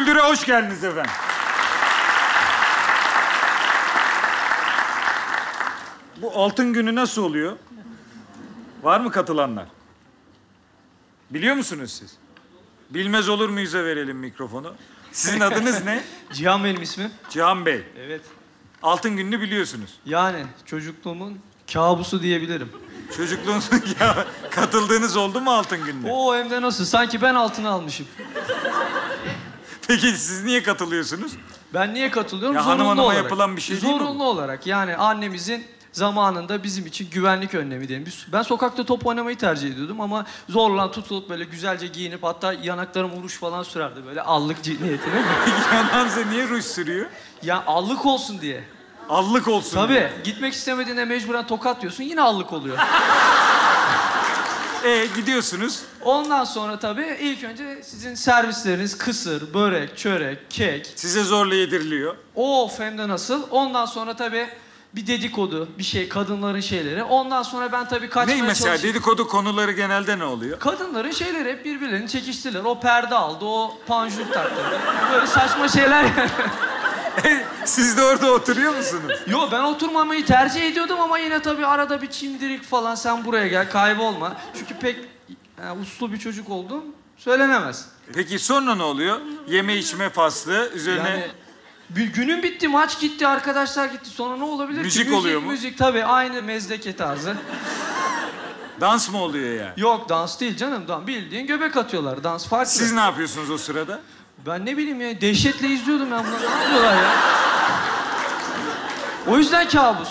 Güldür'e hoş geldiniz efendim. Bu altın günü nasıl oluyor? Var mı katılanlar? Biliyor musunuz siz? Bilmez olur muyuz'a verelim mikrofonu. Sizin adınız ne? Cihan benim ismim. Cihan Bey. Evet. Altın gününü biliyorsunuz. Yani çocukluğumun kabusu diyebilirim. Çocukluğunuzun katıldığınız oldu mu altın gününe? Oo hem de nasıl? Sanki ben altını almışım. Peki siz niye katılıyorsunuz? Ben niye katılıyorum? Ya Zorunlu hanım hanıma olarak. yapılan bir şey değil mi bu? Zorunlu olarak. Yani annemizin zamanında bizim için güvenlik önlemi diyelim. Ben sokakta top oynamayı tercih ediyordum ama zorla tutulup böyle güzelce giyinip hatta yanaklarım ruj falan sürerdi böyle allık niyetine. Yanağınıza niye ruj sürüyor? Ya allık olsun diye. Allık olsun Tabii. diye. Gitmek istemediğinde mecburen tokat diyorsun yine allık oluyor. Gidiyorsunuz. Ondan sonra tabii ilk önce sizin servisleriniz kısır, börek, çörek, kek. Size zorla yediriliyor. Of hem de nasıl. Ondan sonra tabii bir dedikodu, bir şey, kadınların şeyleri. Ondan sonra ben tabii kaçmaya Ne mesela? çalışayım. Dedikodu konuları genelde ne oluyor? Kadınların şeyleri hep birbirlerini çekiştiler. O perde aldı, o panjur taktı. Böyle saçma şeyler. Siz de orada oturuyor musunuz? Yo ben oturmamayı tercih ediyordum ama yine tabii arada bir çimdirik falan sen buraya gel kaybolma. Çünkü pek uslu bir çocuk oldum söylenemez. Peki sonra ne oluyor? Yeme içme faslı, üzerine... Yani bir günün bitti, maç gitti, arkadaşlar gitti. Sonra ne olabilir ki? Müzik oluyor mu? Müzik tabii aynı mezdeke tarzı. Dans mı oluyor yani? Yok dans değil canım. Bildiğin göbek atıyorlar. Dans farklı. Siz ne yapıyorsunuz o sırada? Ben ne bileyim ya dehşetle izliyordum ben bunları. Ne yapıyorlar ya? O yüzden kabus.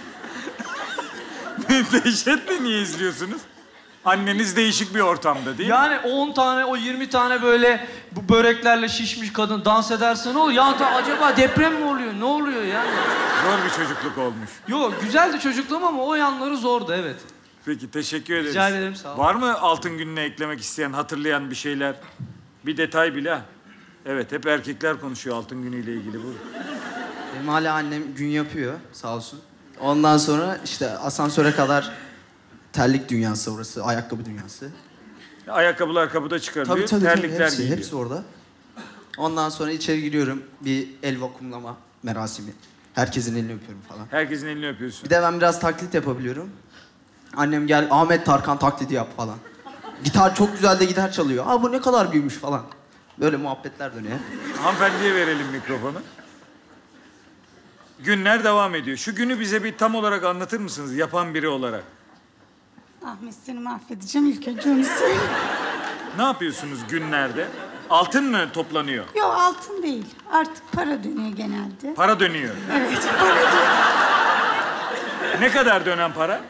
Dehşetle niye izliyorsunuz? Anneniz değişik bir ortamda değil mi? Yani 10 tane, o 20 tane böyle bu böreklerle şişmiş kadın dans ederse ne olur? Ya acaba deprem mi oluyor? Ne oluyor ya? Zor bir çocukluk olmuş. Yok güzeldi çocukluğum ama o yanları zordu evet. Peki teşekkür ederiz. Rica ederim sağ olun. Var mı altın gününe eklemek isteyen, hatırlayan bir şeyler? Bir detay bile. Evet hep erkekler konuşuyor altın günüyle ilgili bu. Benim hala annem gün yapıyor sağ olsun. Ondan sonra işte asansöre kadar terlik dünyası orası, ayakkabı dünyası. Ayakkabılar kapıda çıkarılıyor, terlikler hepsi, giyiliyor. hepsi orada. Ondan sonra içeri giriyorum, bir el vakumlama merasimi. Herkesin elini öpüyorum falan. Herkesin elini öpüyorsun. Bir de ben biraz taklit yapabiliyorum. Annem gel Ahmet Tarkan taklidi yap falan. Gitar çok güzel de gitar çalıyor. Aa bu ne kadar büyümüş falan. Böyle muhabbetler dönüyor. Hanımefendiye verelim mikrofonu. Günler devam ediyor. Şu günü bize bir tam olarak anlatır mısınız yapan biri olarak? Ahmet seni mahvedeceğim ilk önce onu söyleyeyim. Ne yapıyorsunuz günlerde? Altın mı toplanıyor? Yok altın değil. Artık para dönüyor genelde. Para dönüyor. Evet para dönüyor. Ne kadar dönen para?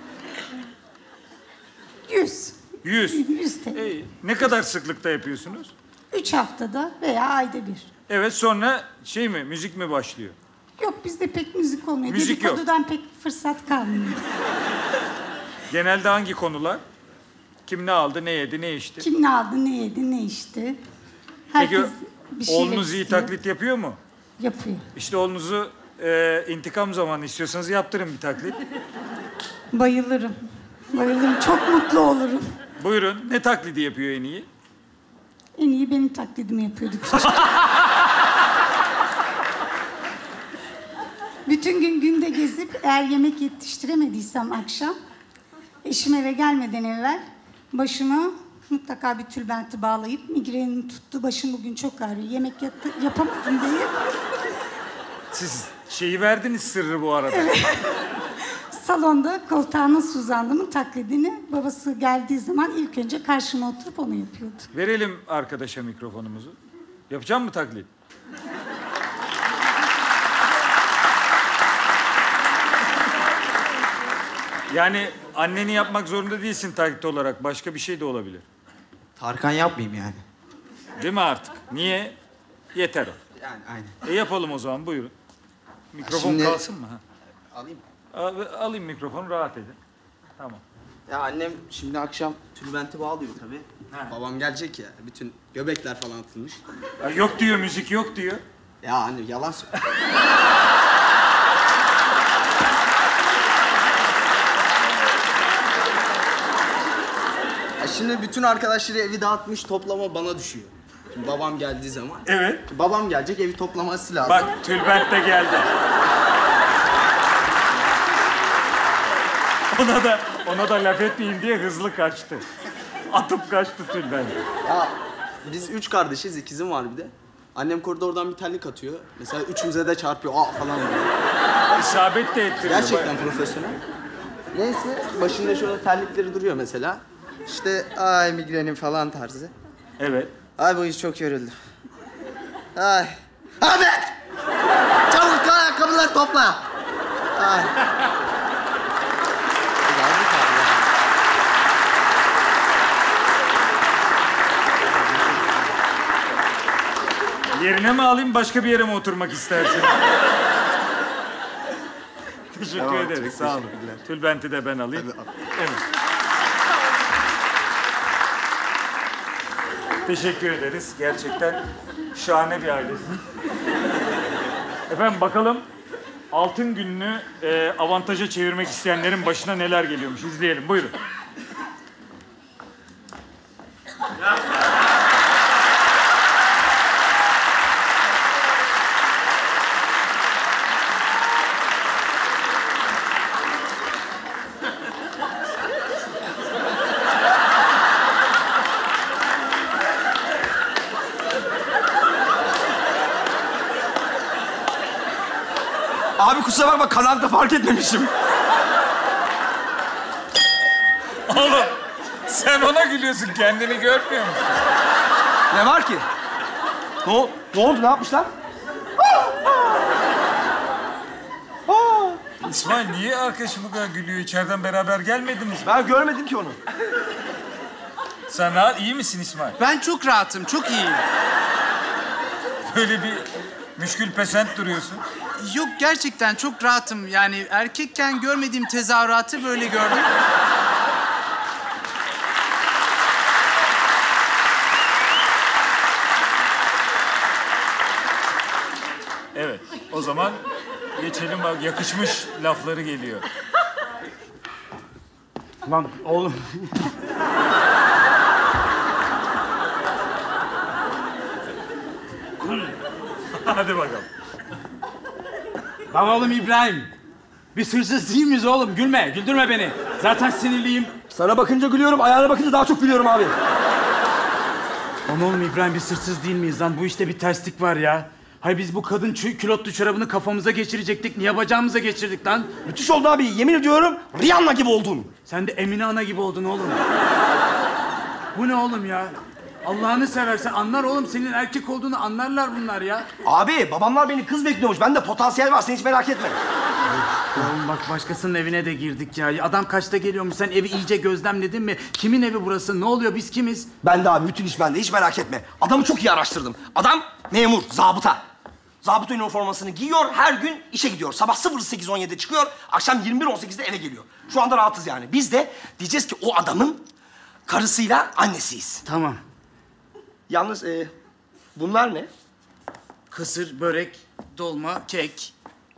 100. 100. 100 TL. Ne kadar sıklıkta yapıyorsunuz? 3 haftada veya ayda bir. Evet sonra müzik mi başlıyor? Yok bizde pek müzik olmuyor. Müzik yok. Dedikodudan pek fırsat kalmıyor. Genelde hangi konular? Kim ne aldı, ne yedi, ne içti? Kim ne aldı, ne yedi, ne içti. Herkes Peki bir şeyler oğlunuz iyi istiyor. taklit yapıyor mu? Yapıyor. İşte oğlunuzu intikam zamanı istiyorsanız yaptırın bir taklit. Bayılırım. Bayılırım. Çok mutlu olurum. Buyurun. Ne taklidi yapıyor en iyi? En iyi benim taklidimi yapıyordu. Bütün gün günde gezip eğer yemek yetiştiremediysem akşam eşim eve gelmeden evvel başıma mutlaka bir tülbenti bağlayıp migrenim tuttu. Başım bugün çok ağrıyor. Yemek yapamadım diye. Siz şeyi verdiniz sırrı bu arada. Evet. Salonda koltuğa nasıl uzandığımın taklidini babası geldiği zaman ilk önce karşıma oturup onu yapıyordu. Verelim arkadaşa mikrofonumuzu. Yapacak mı taklit? Yani anneni yapmak zorunda değilsin taklit olarak. Başka bir şey de olabilir. Tarkan yapmayayım yani. Değil mi artık? Niye? Yeter o. Yani aynen. Yapalım o zaman buyurun. Mikrofon Şimdi- kalsın mı? Ha? Alayım. Alayım mikrofonu rahat edin. Tamam. Ya annem şimdi akşam tülbenti bağlıyor tabii. Ha. Babam gelecek ya, bütün göbekler falan atılmış. Yok diyor müzik yok diyor. Ya anne yalan söylüyor. Ya şimdi bütün arkadaşları evi dağıtmış, toplama bana düşüyor. Şimdi babam geldiği zaman... Evet. Babam gelecek, evi toplaması lazım. Bak tülbent de geldi. Ona da laf etmeyin diye hızlı kaçtı. Atıp kaçtı tülbent. Ya biz 3 kardeşiz, ikizim var bir de. Annem koridordan bir terlik atıyor. Mesela üçümüze de çarpıyor, aa falan diyor. İsabet de ettiriyor. Gerçekten profesyonel. Neyse, başında şöyle terlikleri duruyor mesela. İşte ay migrenim falan tarzı. Evet. Ay bu iş çok yoruldu. Ay. Ahmet! Çabuk ayakkabıları topla. Ay. Yerine mi alayım, başka bir yere mi oturmak istersin? Teşekkür Tamam, ederiz, çok sağ olun. teşekkürler. Tülbenti de ben alayım. Evet. Teşekkür ederiz. Gerçekten şahane bir ailesiniz. Efendim bakalım altın gününü avantaja çevirmek isteyenlerin başına neler geliyormuş. İzleyelim, buyurun. Abi kusura bakma, kanalda fark etmemişim. Oğlum sen ona gülüyorsun, kendini görmüyor musun? Ne var ki? Ne oldu, ne yapmışlar? İsmail niye arkadaşım bu kadar gülüyor? İçeriden beraber gelmediniz mi? Ben görmedim ki onu. Sen iyi misin İsmail? Ben çok rahatım, çok iyiyim. Böyle bir müşkül pesent duruyorsun. Yok gerçekten çok rahatım. Yani erkekken görmediğim tezahüratı böyle gördüm. Evet, o zaman geçelim bak yakışmış lafları geliyor. Lan oğlum. Hadi bakalım. Lan oğlum İbrahim. Biz hırsız değil miyiz oğlum? Gülme, güldürme beni. Zaten sinirliyim. Sana bakınca gülüyorum, ayağına bakınca daha çok gülüyorum abi. Lan oğlum İbrahim, biz hırsız değil miyiz lan? Bu işte bir terslik var ya. Hay biz bu kadın külotlu çorabını kafamıza geçirecektik. Niye bacağımıza geçirdik lan? Müthiş oldu abi, yemin ediyorum Rihanna gibi oldun. Sen de Emine Ana gibi oldun oğlum. Bu ne oğlum ya? Allah'ını seversen anlar oğlum. Senin erkek olduğunu anlarlar bunlar ya. Abi babamlar beni kız bekliyormuş, bende potansiyel var, sen hiç merak etme. Oğlum bak başkasının evine de girdik ya. Adam kaçta geliyormuş? Sen evi iyice gözlemledin mi? Kimin evi burası? Ne oluyor? Biz kimiz? Ben de abi, bütün iş bende, hiç merak etme. Adamı çok iyi araştırdım. Adam memur, zabıta. Zabıta üniformasını giyiyor, her gün işe gidiyor. Sabah 08.17'de çıkıyor, akşam 21.18'de eve geliyor. Şu anda rahatız yani. Biz de diyeceğiz ki o adamın karısıyla annesiyiz. Tamam. Yalnız bunlar ne? Kısır, börek, dolma, kek.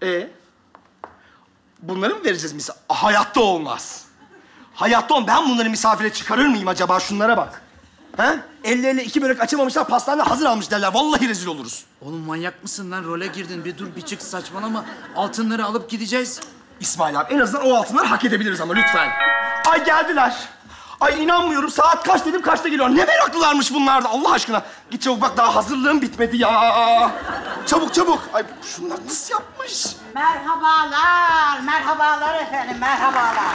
Bunları mı vereceğiz misafir? Hayatta olmaz. Hayatta olmaz. Ben bunları misafire çıkarır mıyım acaba? Şunlara bak. He? Ellerine 2 börek açamamışlar, pastanede hazır almış derler. Vallahi rezil oluruz. Oğlum manyak mısın lan? Role girdin. Bir dur, bir çık, saçmalama. Altınları alıp gideceğiz. İsmail abi, en azından o altınları hak edebiliriz ama lütfen. Ay geldiler. Ay inanmıyorum. Saat kaç dedim, kaçta geliyor? Ne meraklılarmış bunlar da Allah aşkına. Git çabuk bak, daha hazırlığım bitmedi ya. Çabuk çabuk. Ay şunlar nasıl yapmış? Merhabalar, merhabalar efendim, merhabalar.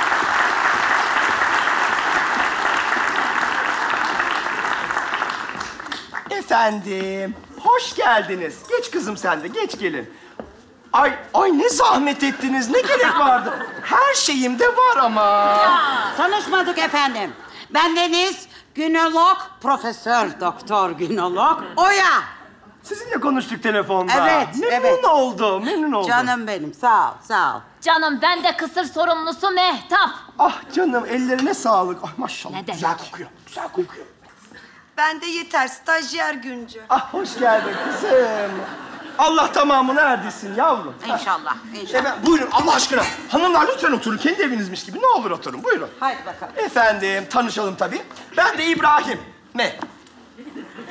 Efendim, hoş geldiniz. Geç kızım sen de, geç gelin. Ay ne zahmet ettiniz, ne gerek vardı? Her şeyim de var ama. Tanışmadık efendim. Ben Deniz, günolog, profesör, doktor, günolog, Oya. Sizinle konuştuk telefonda. Evet, memnun evet. oldum, memnun oldum. Canım benim, sağ ol, sağ ol. Canım ben de kısır sorumlusu Mehtap. Ah canım, ellerine sağlık. Ay maşallah, Ne güzel demek? kokuyor, güzel kokuyor. Ben de yeter, stajyer Güncü. Ah hoş geldin kızım. Allah tamamını erdirsin yavrum. İnşallah, inşallah. Efendim buyurun Allah aşkına. Hanımlar lütfen oturun, kendi evinizmiş gibi. Ne olur oturun, buyurun. Haydi bakalım. Efendim, tanışalım tabii. Ben de İbrahim. Ne?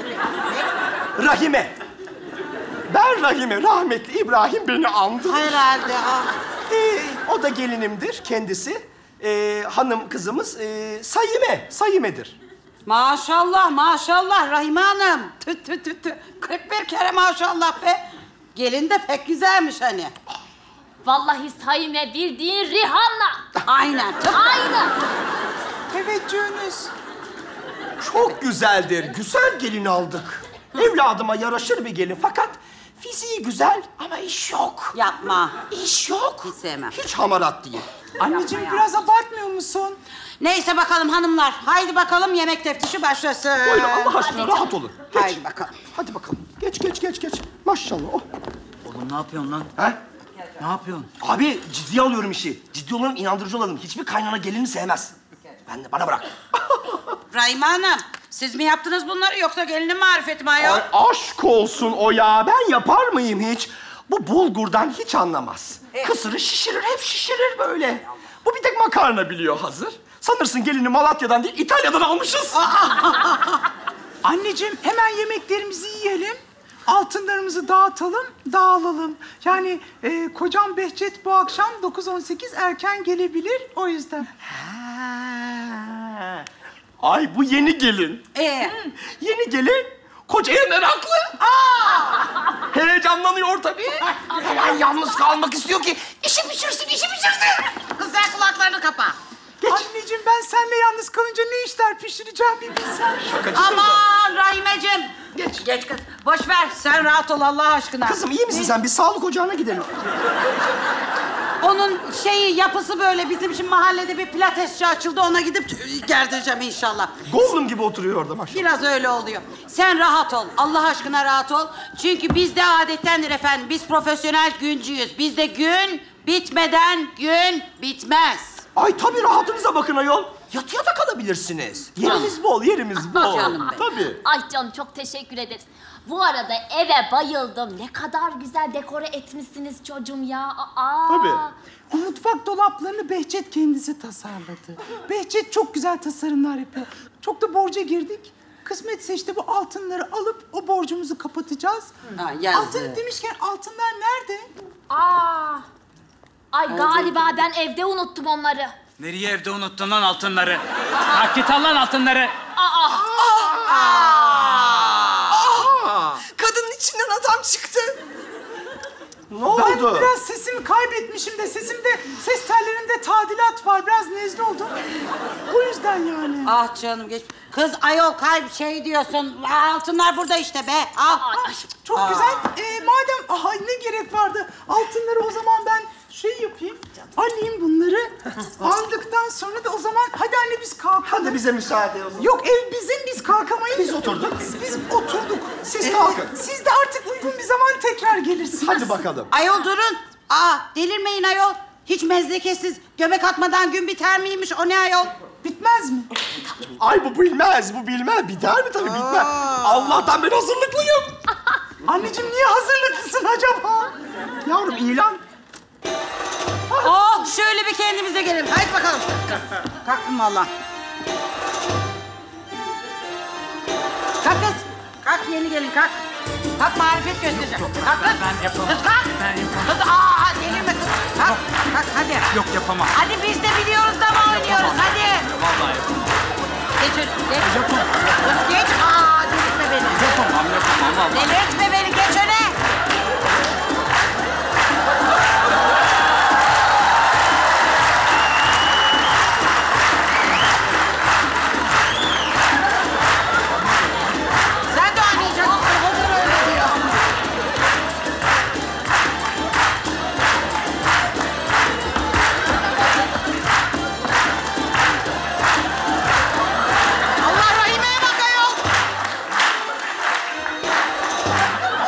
Rahime. Ben Rahime. Rahmetli İbrahim beni andı. Herhalde. O da gelinimdir kendisi. Hanım kızımız Saime'dir. Maşallah, maşallah Rahime Hanım. Tü tü tü tü. 41 kere maşallah be. Gelin de pek güzelmiş hani. Vallahi Saime bildiğin Rihanna. Aynen. Aynen. Teveccühünüz. Çok güzeldir. Güzel gelin aldık. Evladıma yaraşır bir gelin fakat fiziği güzel ama iş yok. Yapma. İş yok. Hiç sevmem. Hiç hamarat değil. Anneciğim biraz abartmıyor musun? Neyse bakalım hanımlar. Haydi bakalım yemek teftişi başlasın. Buyurun Allah aşkına rahat olun. Geç. Haydi bakalım. Hadi bakalım. Geç. Maşallah. Oh. Oğlum ne yapıyorsun lan? He? Ne yapıyorsun? Abi ciddiye alıyorum işi. Ciddi olalım, inandırıcı olalım. Hiçbir kaynana gelini sevmez. Bana bırak. Rahime Hanım, siz mi yaptınız bunları yoksa gelinin marifeti mi ayol? Ay aşk olsun o ya. Ben yapar mıyım hiç? Bu bulgurdan hiç anlamaz. Kısırı şişirir, hep şişirir böyle. Bu bir tek makarna biliyor hazır. Sanırsın gelini Malatya'dan değil, İtalya'dan almışız. Anneciğim hemen yemeklerimizi yiyelim. Altınlarımızı dağıtalım, dağılalım. Yani kocam Behçet bu akşam 9-18 erken gelebilir o yüzden. Ay bu yeni gelin. Yeni gelin kocaya meraklı. Heyecanlanıyor tabii. Hemen yalnız kalmak istiyor ki işi bitirsin. Kız sen kulaklarını kapa. Anneciğim ben seninle yalnız kalınca ne işler pişireceğim bir bilsen. Aman Rahimeciğim. Geç kız. Boş ver, sen rahat ol Allah aşkına. Kızım iyi misin sen? Bir sağlık ocağına gidelim. Onun yapısı böyle. Bizim için mahallede bir pilatesçi açıldı. Ona gidip gerdireceğim inşallah. Gollum gibi oturuyor orada maşallah. Biraz öyle oluyor. Sen rahat ol. Allah aşkına rahat ol. Çünkü bizde adettendir efendim. Biz profesyonel güncüyüz. Bizde gün bitmeden gün bitmez. Ay tabii rahatınıza bakın ayol. Yatıya da kalabilirsiniz. Yerimiz bol. Canım benim. Tabii. Ay canım çok teşekkür ederiz. Bu arada eve bayıldım. Ne kadar güzel dekore etmişsiniz çocuğum ya. Tabii. O mutfak dolaplarını Behçet kendisi tasarladı. Behçet çok güzel tasarımlar yapıyor. Çok da borca girdik. Kısmetse işte bu altınları alıp o borcumuzu kapatacağız. Altın demişken altınlar nerede? Ay galiba ben evde unuttum onları. Nereye evde unuttun lan altınları? Kalk git al lan altınları. Kadının içinden adam çıktı. Ne oldu? Ben biraz sesimi kaybetmişim de sesimde, ses tellerimde tadilat var. Biraz nezle oldum. O yüzden yani. Ah canım geç. Kız ayol diyorsun. Altınlar burada işte be. Çok güzel. Madem ne gerek vardı? Altınları o zaman ben yapayım. Alayım bunları. Aldıktan sonra da o zaman hadi anne biz kalkalım. Hadi bize müsaade o zaman. Yok ev bizim, biz kalkamayız. Biz oturduk. Biz oturduk. Siz kalkın. Siz de artık uygun bir zaman tekrar gelirsiniz. Hadi bakalım. Ayol durun. Delirmeyin ayol. Hiç mezleketsiz göbek atmadan gün biter miymiş? O ne ayol? Bitmez mi? Ay bu bilmez. Biter mi? Tabii bitmez. Allah'tan ben hazırlıklıyım. Anneciğim niye hazırlıklısın acaba? Yavrum ilan. Şöyle bir kendimize gelelim. Haydi bakalım. Kalktım valla. Kalk kız. Kalk yeni gelin kalk. Kalk marifet göstereceğim. Kalk kız. Ben yapamam. Kız kalk. Ben yapamam. Kız delirme kız. Kalk hadi. Yok yapamam. Hadi biz de biliyoruz da mı oynuyoruz hadi. Vallahi yapamam. Geç. Kız geç. Delirtme beni. Yapamam vallahi. Delirtme beni geç öne. Sen de oynayacaksın. Hazır öyle diyor. Allah Rahime'ye bak ayol.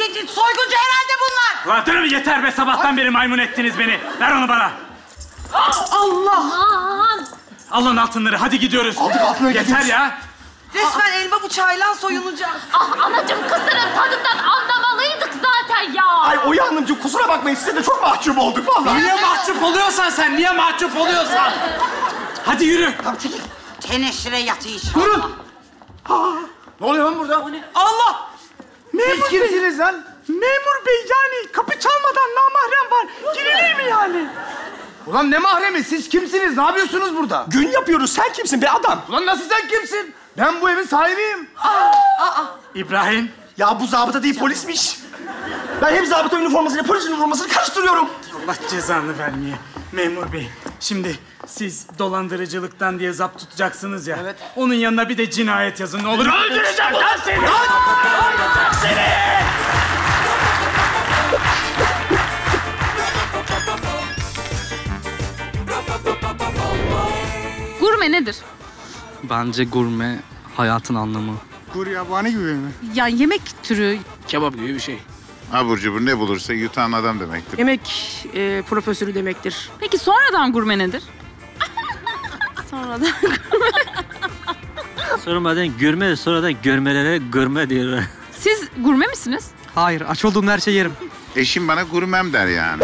soyguncu herhalde bunlar. Ulan durun yeter be, sabahtan beri maymun ettiniz beni. Ver onu bana. Allah! Aman! Alın altınları, hadi gidiyoruz. Aldık altınları, yeter gidiyoruz. ya. Resmen elma bıçağıyla soyunacağız. Ah anacığım, kısırın tadından anlamalıydık zaten ya. Ay Oya Hanımcığım, kusura bakmayın, size de çok mahcup olduk vallahi. Niye mahcup oluyorsan sen, niye mahcup oluyorsan? Hadi yürü. Teneşire yatı inşallah. Durun! Ne oluyor lan burada? Allah! Siz kimsiniz lan? Memur bey, yani kapı çalmadan namahrem var. Girilir mi yani? Ulan ne mahremi? Siz kimsiniz? Ne yapıyorsunuz burada? Gün yapıyoruz, sen kimsin be adam? Ulan nasıl sen kimsin? Ben bu evin sahibiyim. İbrahim. Ya bu zabıta değil, polismiş. Ben hem zabıta üniformasıyla polis üniformasını karıştırıyorum. Allah cezanı vermeye. Memur bey, şimdi siz dolandırıcılıktan diye zapt tutacaksınız ya. Evet. Onun yanına bir de cinayet yazın, ne olur. Öldüreceğim lan seni! Öldüreceğim seni! Gurme nedir? Bence gurme hayatın anlamı. Kuru yabani gibi mi? Ya yemek türü. Kebap gibi bir şey. Abur cubur ne bulursa yutan adam demektir. Yemek profesörü demektir. Peki sonradan gurme nedir? Sonradan Sonradan görme, sonradan görmelere görme diyorlar. Siz gurme misiniz? Hayır, aç olduğum her şeyi yerim. Eşim bana gurmem der yani.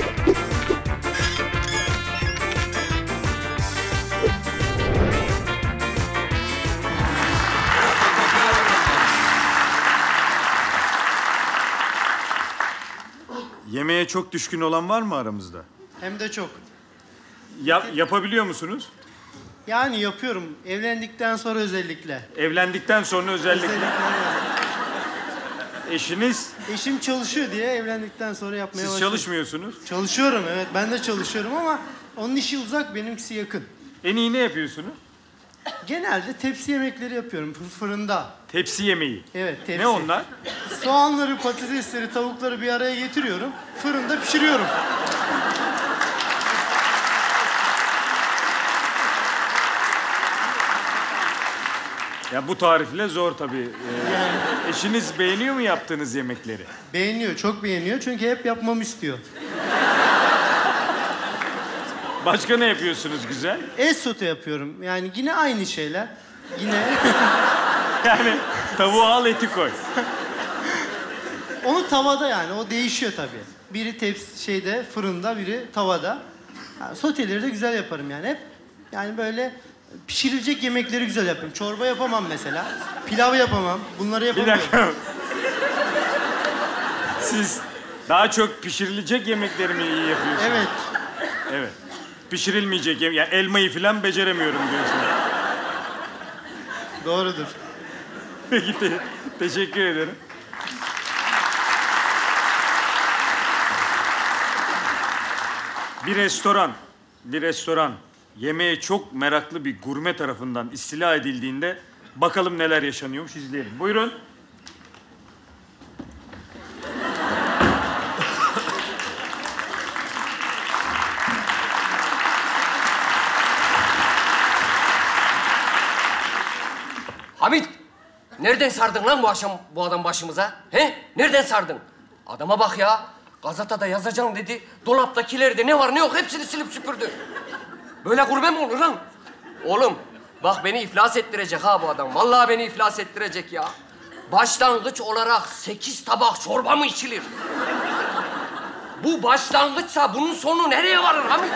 Yemeğe çok düşkün olan var mı aramızda? Hem de çok. Yapabiliyor musunuz? Yani yapıyorum. Evlendikten sonra özellikle. Evlendikten sonra özellikle. Eşiniz? Eşim çalışıyor diye evlendikten sonra yapmaya başladım. Siz çalışmıyorsunuz. Çalışıyorum, evet. Ben de çalışıyorum ama onun işi uzak, benimkisi yakın. En iyi ne yapıyorsunuz? Genelde tepsi yemekleri yapıyorum fırında. Tepsi yemeği. Evet, tepsi. Ne onlar? Soğanları, patatesleri, tavukları bir araya getiriyorum. Fırında pişiriyorum. Ya bu tarifle zor tabii. Eşiniz beğeniyor mu yaptığınız yemekleri? Beğeniyor, çok beğeniyor. Çünkü hep yapmamı istiyor. Başka ne yapıyorsunuz güzel? Et sote yapıyorum. Yani yine aynı şeyler. Yine... Yani tavuğu al, eti koy. Onu tavada yani, o değişiyor tabii. Biri fırında, biri tavada. Yani soteleri de güzel yaparım yani hep. Yani böyle pişirilecek yemekleri güzel yapıyorum. Çorba yapamam mesela. Pilav yapamam. Bunları Bir yapamıyorum. dakika. Siz daha çok pişirilecek yemekleri mi iyi yapıyorsunuz? Evet. Evet. Pişirilmeyecek yemek, yani elmayı falan beceremiyorum diyorsunuz. Doğrudur. Peki, teşekkür ederim. Bir restoran yemeğe çok meraklı bir gurme tarafından istila edildiğinde bakalım neler yaşanıyormuş, izleyelim. Buyurun. Hamit, nereden sardın lan bu akşam bu adam başımıza? He? Nereden sardın? Adama bak ya. Gazetede yazacağım dedi. Dolaptakilerde ne var ne yok hepsini silip süpürdü. Böyle gurme mi olur lan? Oğlum, bak beni iflas ettirecek ha bu adam. Vallahi beni iflas ettirecek ya. Başlangıç olarak 8 tabak çorba mı içilir? Bu başlangıçsa bunun sonu nereye varır Hamit?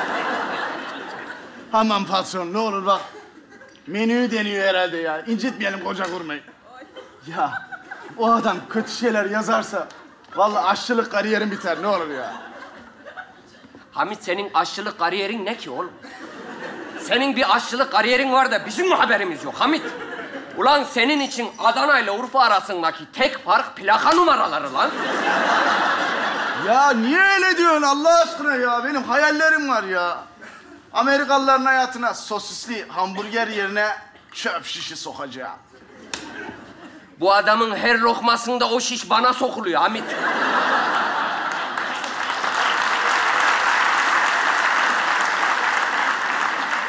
Aman patron ne olur bak. Menüyü deniyor herhalde ya. İncitmeyelim koca gurmeyi. Ya o adam kötü şeyler yazarsa vallahi aşçılık kariyerim biter ne olur ya. Hamit senin aşçılık kariyerin ne ki oğlum? Senin bir aşçılık kariyerin var da bizim mi haberimiz yok Hamit? Ulan senin için Adana ile Urfa arasındaki tek fark plaka numaraları lan. Ya niye öyle diyorsun Allah aşkına ya? Benim hayallerim var ya. Amerikalıların hayatına sosisli hamburger yerine çöp şişi sokacağım. Bu adamın her lokmasında o şiş bana sokuluyor Hamit.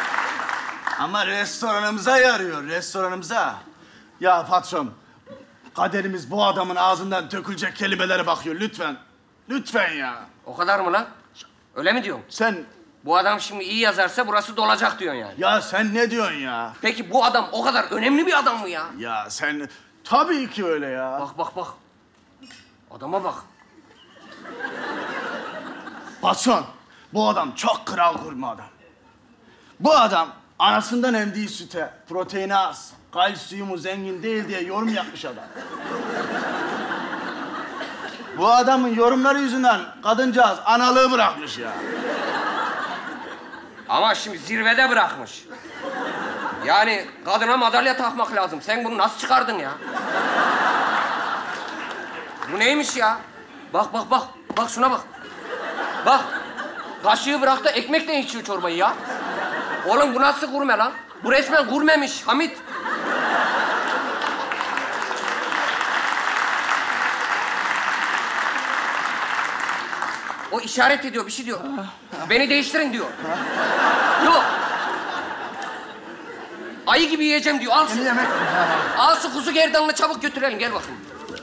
Ama restoranımıza yarıyor, restoranımıza. Ya patron, Kaderimiz bu adamın ağzından dökülecek kelimelere bakıyor. Lütfen. Lütfen ya. O kadar mı lan? Öyle mi diyorsun? Sen... Bu adam şimdi iyi yazarsa burası dolacak diyorsun yani. Ya sen ne diyorsun ya? Peki bu adam o kadar önemli bir adam mı ya? Ya sen... Tabii ki öyle ya. Bak. Adama bak. Patron, bu adam çok kral kurma adam. Bu adam anasından emdiği süte proteini az, kalsiyumu zengin değil diye yorum yapmış adam. Bu adamın yorumları yüzünden kadıncağız analığı bırakmış ya. Ama şimdi zirvede bırakmış. Yani kadına madalya takmak lazım. Sen bunu nasıl çıkardın ya? Bu neymiş ya? Bak. Bak şuna bak. Bak. Kaşığı bırak da ekmekle içiyor çorbayı ya. Oğlum bu nasıl gurme lan? Bu resmen gurmemiş Hamit. O işaret ediyor, bir şey diyor. Beni değiştirin diyor. Yok. Ayı gibi yiyeceğim diyor. Al şunu. Al şu kuzu gerdanını çabuk götürelim. Gel bakayım.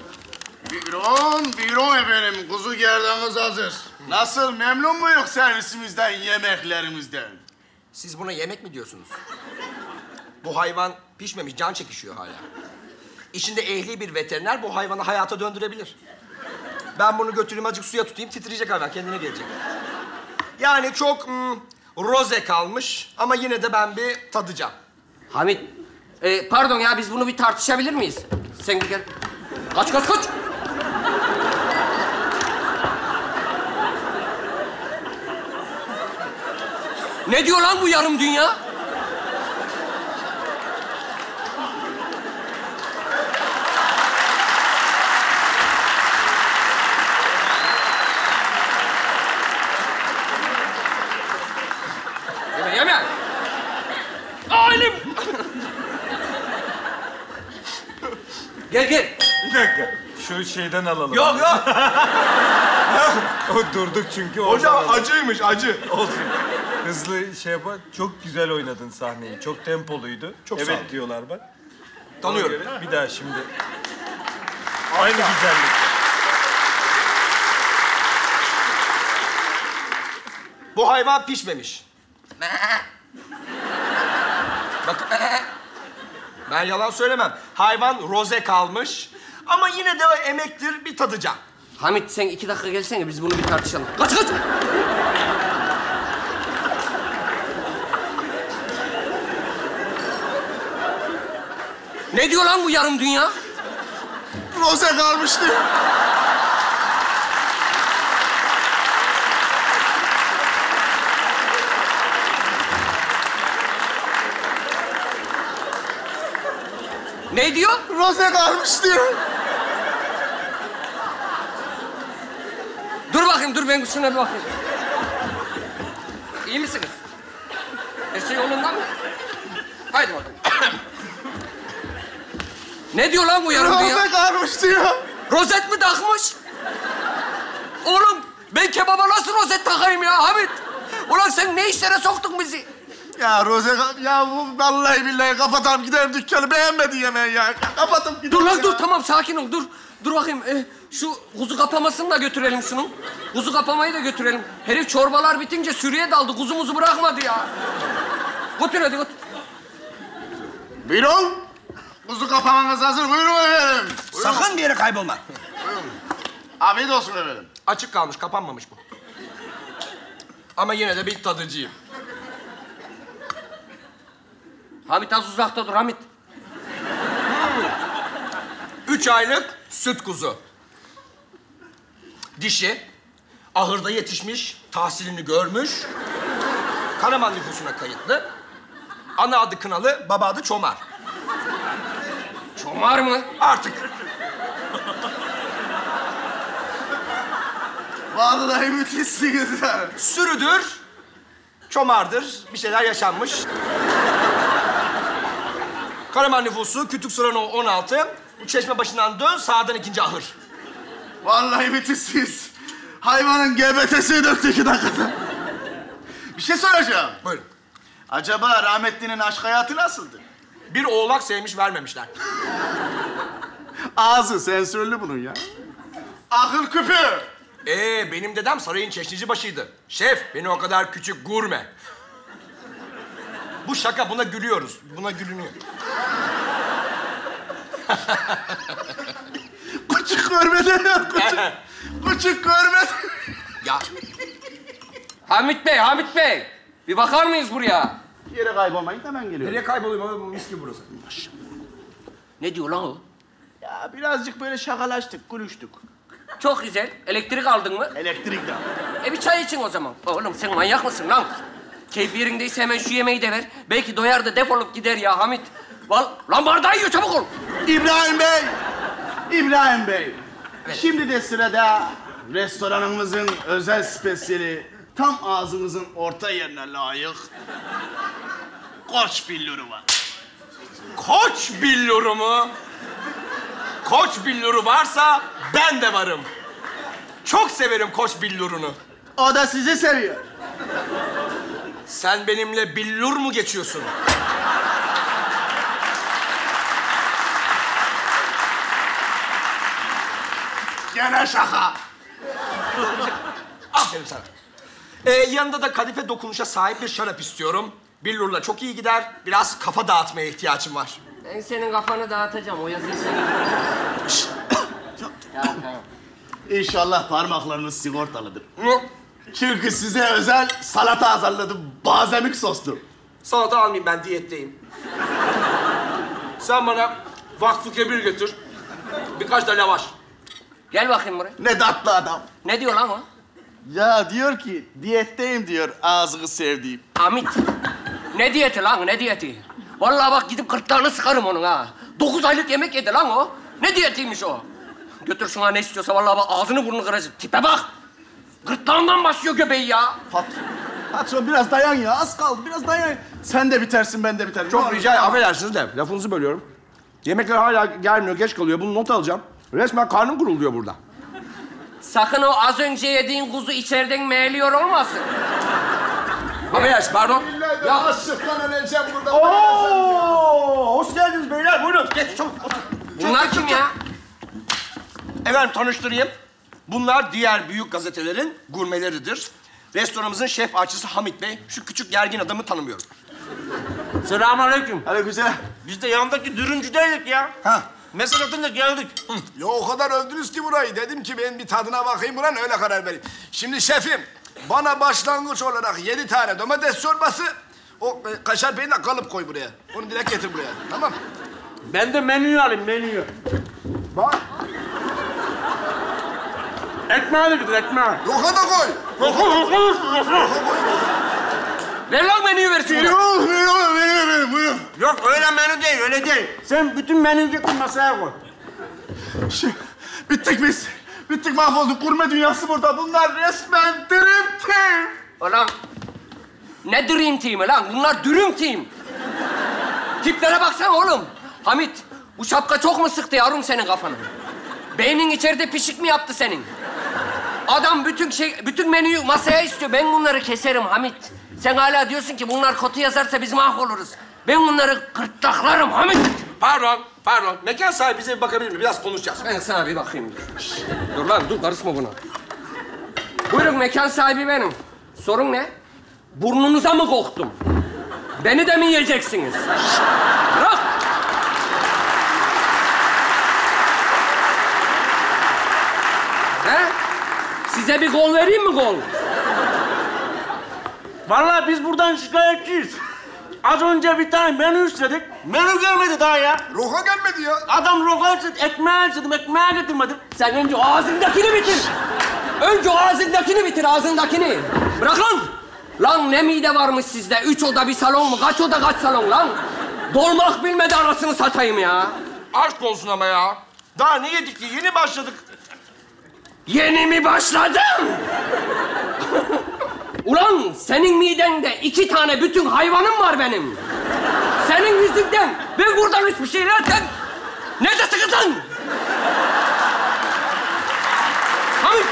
Buyurun efendim. Kuzu gerdanınız hazır. Nasıl, memnun muyuz servisimizden, yemeklerimizden? Siz buna yemek mi diyorsunuz? Bu hayvan pişmemiş, can çekişiyor hala. İçinde ehli bir veteriner bu hayvanı hayata döndürebilir. Ben bunu götüreyim, azıcık suya tutayım, titreyecek hayvan, kendine gelecek. Yani çok roze kalmış ama yine de ben bir tadacağım. Hamit, pardon ya biz bunu bir tartışabilir miyiz? Sen gel. Kaç. Ne diyor lan bu yarım dünya? Yeme. Alim. Gel. Bir dakika. Şu şeyden alalım. Yok. O durduk çünkü. Hocam acıymış, acı. Olsun. Hızlı şey yapar. Çok güzel oynadın sahneyi. Çok tempoluydu. Çok sağ ol. Evet diyorlar bak. Tanıyorum. Bir daha şimdi. Aynı güzellik. Bu hayvan pişmemiş. Bak, ben yalan söylemem. Hayvan roze kalmış. Ama yine de emektir, bir tadacağım. Hamit sen 2 dakika gelsene biz bunu bir tartışalım. Kaç. Ne diyor lan bu yarım dünya? Roze kalmış diyor. Ne diyor? Roze kalmış diyor. Dur bakayım, ben şuna bir bakayım. İyi misiniz? Her şey yolunda mı? Haydi bakalım. Ne diyor lan bu yarım dünya? Roze kalmış diyor. Rozet mi takmış? Oğlum ben kebaba nasıl rozet takayım ya Hamit? Ulan sen ne işlere soktun bizi? Ya Roze, ya bu vallahi billahi kapatalım gidelim dükkanı. Beğenmedi yemeği ya. Kapatıp gidelim. Dur lan ya. dur, tamam sakin ol, dur. Dur bakayım, şu kuzu kapamasını da götürelim şunun. Kuzu kapamayı da götürelim. Herif çorbalar bitince sürüye daldı, kuzumuzu bırakmadı ya. Götür hadi, götür. Buyurun. Kuzu kapamanız hazır. Buyurun efendim. Buyurun. Sakın bir yere kaybolma. Buyurun. Afiyet olsun efendim. Açık kalmış, kapanmamış bu. Ama yine de bir tadıcıyım. Hamit az uzakta dur Hamit. 3 aylık süt kuzu. Dişi, ahırda yetişmiş, tahsilini görmüş. Karaman nüfusuna kayıtlı. Ana adı Kınalı, baba adı Çomar. Çomar mı? Artık. Vallahi müthişsiniz ya. Sürüdür, çomardır, bir şeyler yaşanmış. Karaman nüfusu, Kütük Sıranı 16. Bu çeşme başından dön, sağdan 2. ahır. Vallahi müthişsiniz. Hayvanın GBT'sini döktü 2 dakikada. Bir şey soracağım. Buyurun. Acaba rahmetlinin aşk hayatı nasıldı? Bir oğlak sevmiş, vermemişler. Ağzı sensörlü bunun ya. Akıl küpü. Benim dedem sarayın çeşnici başıydı. Şef, beni o kadar küçük gurme. Bu şaka, buna gülüyoruz. Buna gülünüyor. Küçük görmeden ya, küçük görmeden. Ya. Hamit Bey. Bir bakar mıyız buraya? Yere kaybolmayın, hemen geliyorum. Nereye kaybolayım abi? Mis gibi burası. Ne diyor lan o? Ya birazcık böyle şakalaştık, gülüştük. Çok güzel. Elektrik aldın mı? Elektrik de. Bir çay için o zaman. Oğlum sen manyak mısın lan? Keyfi yerindeyse hemen şu yemeği de ver. Belki doyar da defolup gider ya Hamit. Lan bardağı yiyor, çabuk ol. İbrahim Bey. Evet. Şimdi de sırada restoranımızın özel spesiyeli, tam ağzımızın orta yerine layık koç billuru var. Koç billuru mu? Koç billuru varsa ben de varım. Çok severim koç billurunu. O da sizi seviyor. Sen benimle billur mu geçiyorsun? Gene şaka. Aferin sana. Yanında da kadife dokunuşa sahip bir şarap istiyorum. Billurla çok iyi gider. Biraz kafa dağıtmaya ihtiyacım var. Ben senin kafanı dağıtacağım. O yazıyı senin. İnşallah parmaklarınız sigortalıdır. Çünkü size özel salata hazırladım. Balzamik soslu. Salata almayayım, ben diyetteyim. Sen bana vakfı kebir getir. Birkaç da lavaş. Gel bakayım buraya. Ne tatlı adam. Ne diyor lan o? Ya diyor ki diyetteyim diyor, ağzını sevdiğim. Hamit. Ne diyeti lan, ne diyeti? Vallahi bak gidip gırtlağını sıkarım onun ha. 9 aylık yemek yedi lan o. Ne diyetiymiş o? Götür şuna ne istiyorsa vallahi bak ağzını burnunu kıracak. Tipe bak. Gırtlağından başlıyor göbeği ya. Patron biraz dayan ya, az kaldı, biraz dayan. Sen de bitersin, ben de biterim. Çok rica affedersiniz de lafınızı bölüyorum. Yemekler hala gelmiyor, geç kalıyor. Bunu not alacağım. Resmen karnım gurulduyor burada. Sakın o az önce yediğin kuzu içeriden meğliyor olmasın. Affedersin, pardon. Ya açlıktan öleceğim burada. Hoş geldiniz beyler, buyurun. Geç, çabuk otur. Bunlar kim ya? Efendim tanıştırayım. Bunlar diğer büyük gazetelerin gurmeleridir. Restoranımızın şef aşçısı Hamit Bey. Şu küçük gergin adamı tanımıyorum. Selamünaleyküm. Aleykümselam. Biz de yanındaki dürümcüdeydik ya. Ha. Mesaj atınca geldik. Ya o kadar öldünüz ki burayı. Dedim ki ben bir tadına bakayım buranın, öyle karar vereyim. Şimdi şefim, bana başlangıç olarak 7 tane domates çorbası, o kaşar peynirle kalıp koy buraya. Onu direkt getir buraya, tamam? Ben de menüyü alayım, menüyü. Bak. Ekmeğe de gidin, ekmeğe. Roka da koy. Ver lan menüyü ver şuna. Buyurun. Yok öyle menü değil, öyle değil. Sen bütün menüyü getir masaya koy. Bittik biz. Bittik, mahvolduk. Gurme dünyası burada. Bunlar resmen Dream Team. Ulan ne Dream Team'i lan? Bunlar Dürüm Team. Tiplere baksana oğlum. Hamit, bu şapka çok mu sıktı yavrum senin kafanı? Beynin içeride pişik mi yaptı senin? Adam bütün menüyü masaya istiyor. Ben bunları keserim Hamit. Sen hala diyorsun ki bunlar kötü yazarsa biz mahvoluruz. Ben bunları gırtlaklarım Hamit. Pardon. Mekan sahibi bize bir bakabilir mi? Biraz konuşacağız. Ben sana bir bakayım. Dur lan, dur karışma buna. Buyurun, mekan sahibi benim. Sorun ne? Burnunuza mı koktum? Beni de mi yiyeceksiniz? Bırak! He? Size bir gol vereyim mi gol? Vallahi biz buradan şikayetçiyiz. Az önce bir tane menü istedik. Menü gelmedi daha ya. Roka gelmedi ya. Adam roka istedi, ekmeği istedim, ekmeği getirmedi. Sen önce o ağzındakini bitir. Önce o ağzındakini bitir, ağzındakini. Bırak lan! Lan ne mide varmış sizde? 3 oda bir salon mu? Kaç oda kaç salon lan? Dolmak bilmedi arasını satayım ya. Aşk olsun ama ya. Daha ne yedik ki? Yeni başladık. Yeni mi başladım? Ulan senin midende 2 tane bütün hayvanım var benim. Senin yüzünden ben buradan hiçbir şey yersem... Ne de sıkıntın? Hamit!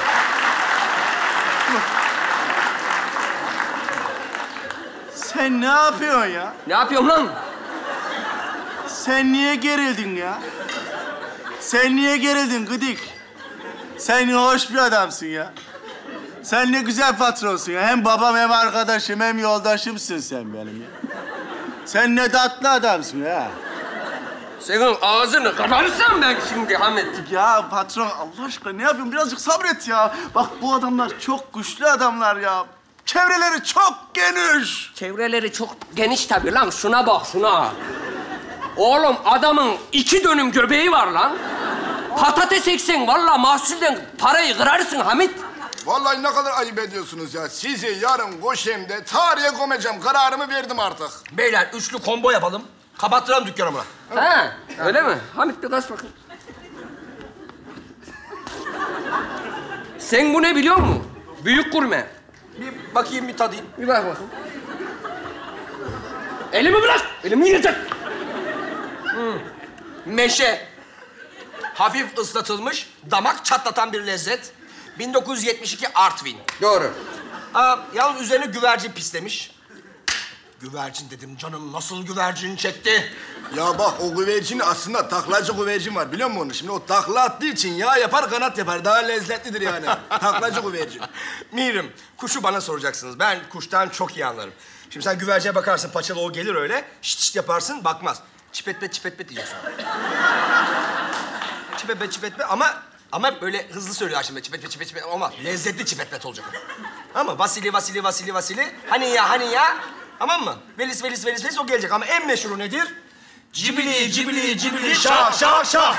Sen ne yapıyorsun ya? Ne yapıyorum lan? Sen niye gerildin ya? Sen niye gerildin gıdık? Sen hoş bir adamsın ya. Sen ne güzel patronsun ya. Hem babam hem arkadaşım hem yoldaşımsın sen benim ya. Sen ne tatlı adamsın ya. Senin ağzını kaparsam ben şimdi Hamit. Ya patron Allah aşkına ne yapıyorsun? Birazcık sabret ya. Bak bu adamlar çok güçlü adamlar ya. Çevreleri çok geniş. Çevreleri çok geniş tabii lan. Şuna bak şuna. Oğlum adamın 2 dönüm göbeği var lan. Patates eksen vallahi mahsulden parayı kırarsın Hamit. Vallahi ne kadar ayıp ediyorsunuz ya. Sizi yarın Goşem'de tarihe gömeceğim. Kararımı verdim artık. Beyler üçlü combo yapalım. Kapattıralım dükkanı buna. Ha, öyle mi? Hamit bir kaç bakayım. Sen bu ne biliyor musun? Büyük gurme. Bir bakayım, bir tadayım. Bir bak bakayım. Elimi bırak! Elimi yiyecek. Meşe. Hafif ıslatılmış, damak çatlatan bir lezzet. 1972 Artvin. Doğru. Yalnız üzerine güvercin pislemiş. Güvercin dedim, canım nasıl güvercin çekti. Ya bak o güvercin aslında taklacı güvercin var biliyor musun onu? Şimdi o takla attığı için yağ yapar kanat yapar. Daha lezzetlidir yani. Taklacı güvercin. Mirim, kuşu bana soracaksınız. Ben kuştan çok iyi anlarım. Şimdi sen güvercine bakarsın, paçalı o gelir öyle. Şişt şişt yaparsın, bakmaz. Çipetpet çipetpet diyeceksin. Çipetpet çipetpet ama böyle hızlı söylüyor şimdi. Çipetpet çipetpet olmaz. Lezzetli çipetpet olacak. Ama Vasili Vasili Vasili Vasili. Hani ya. Tamam mı? Velis o gelecek ama en meşhuru nedir? Cibili cibili cibili şah şah şah.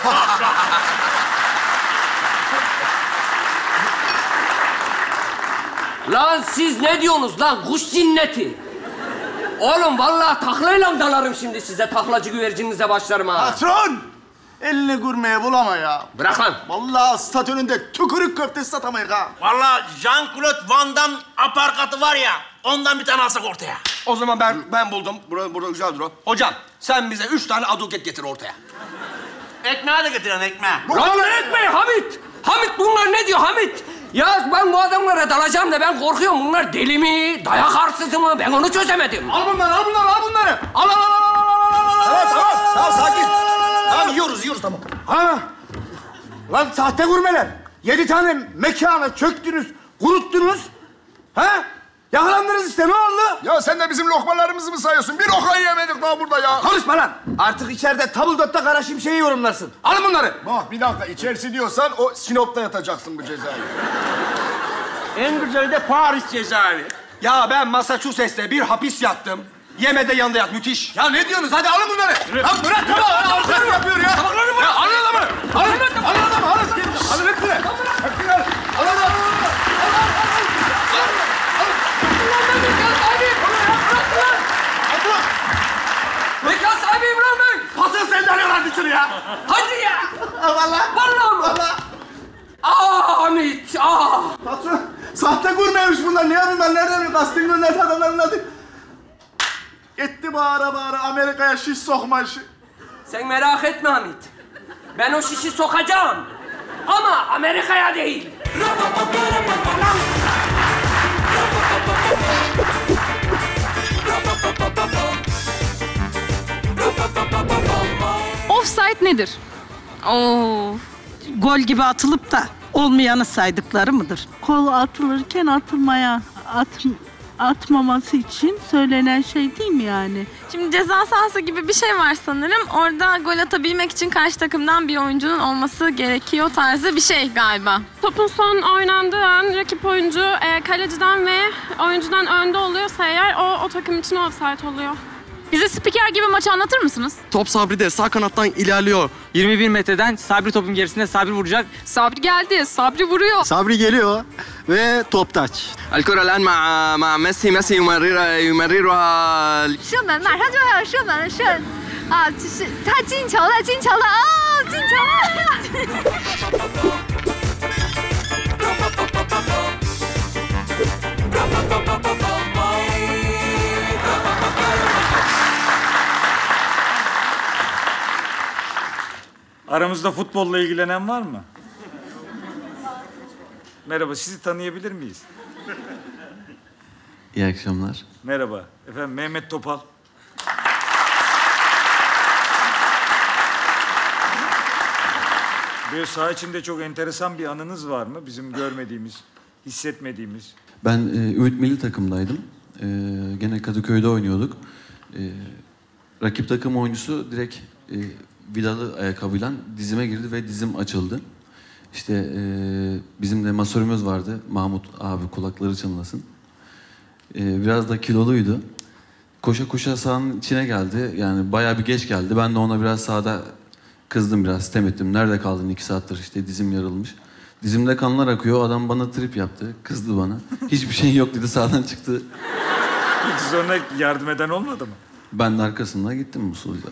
Lan siz ne diyorsunuz lan? Kuş cinneti. Oğlum vallahi taklayla dalarım şimdi size. Taklacı güvercininize başlarım ha. Patron! Elini gurmeye bulama ya. Bırak lan. Vallahi stat önünde tükürük köftesi satamayız ha. Vallahi Jean-Claude Van Damme aparkatı var ya, ondan bir tane alsak ortaya. O zaman ben buldum. Burada güzel dur. Hocam sen bize 3 tane aduket getir ortaya. Ekmeği de getirin ekmeği. Lan ne ekmeği Hamit? Hamit bunlar ne diyor Hamit? Ya ben bu adamlara dalacağım da ben korkuyorum. Bunlar deli mi, dayak arsızı mı? Ben onu çözemedim. Al bunları. Al. Tamam sakin. Tamam yiyoruz tamam. Ha? Lan sahte gurmeler. 7 tane mekana çöktünüz, kuruttunuz. Ha? Yakalandınız işte, ne oldu? Ya sen de bizim lokmalarımızı mı sayıyorsun? Bir lokma yemedik daha burada ya. Konuşma lan. Artık içeride tabuldotta kara şimşeği yorumlarsın. Alın bunları. Bak bir dakika, içerisi diyorsan o Sinop'ta yatacaksın bu cezayı. En güzeli de Paris cezaevi. Ya ben Massachusetts'te bir hapis yattım. Yemede yanında yat, müthiş. Ya ne diyorsunuz? Hadi alın bunları. Lan bırak tamam. Sen yapıyor ya. Tabaklarını bırak. Alın adamı. Alın hepsini. Alın hepsini. Mekan sahibi İbrahim Bey. Patron senden yalan dışarı ya. Hadi ya. Vallahi. Vallahi mı? Vallahi. Hamit, Patron, sahte gurmeymiş bunlar. Ne yapayım ben? Nereden bileyim? Gazeteyi gönderdi adamların adı. Gitti bağıra Amerika'ya şiş sokma işi. Sen merak etme Hamit. Ben o şişi sokacağım. Ama Amerika'ya değil. Offside nedir? Oo, gol gibi atılıp da olmayanı saydıkları mıdır? Kol atılırken atmaması için söylenen şey değil mi yani? Şimdi ceza sahası gibi bir şey var sanırım. Orada gol atabilmek için karşı takımdan bir oyuncunun olması gerekiyor tarzı bir şey galiba. Topun son oynandığı an rakip oyuncu kaleciden ve oyuncudan önde oluyorsa eğer o takım için offside oluyor. Bize spiker gibi maçı anlatır mısınız? Top Sabri'de sağ kanattan ilerliyor. 21 metreden Sabri topun gerisinde Sabri vuracak. Sabri geldi. Sabri vuruyor. Sabri geliyor ve top taç. الكرة الآن مع ميسي يمررها 射门马上就要射门了，就是他进球了啊，进球了！ Aramızda futbolla ilgilenen var mı? Merhaba, sizi tanıyabilir miyiz? İyi akşamlar. Merhaba, efendim Mehmet Topal. Böyle saha içinde çok enteresan bir anınız var mı? Bizim görmediğimiz, hissetmediğimiz. Ben Ümit Milli takımdaydım. Gene Kadıköy'de oynuyorduk. Rakip takım oyuncusu direkt vidalı ayakkabıyla dizime girdi ve dizim açıldı. İşte bizim de masörümüz vardı. Mahmut abi, kulakları çınlasın. Biraz da kiloluydu. Koşa koşa sahanın içine geldi. Yani bayağı bir geç geldi. Ben de ona biraz sahada kızdım, biraz sitem ettim. Nerede kaldın 2 saattir, işte dizim yarılmış. Dizimde kanlar akıyor. Adam bana trip yaptı. Kızdı bana. Hiçbir şey yok dedi, sahadan çıktı. Hiç sonra yardım eden olmadı mı? Ben de arkasından gittim usulca.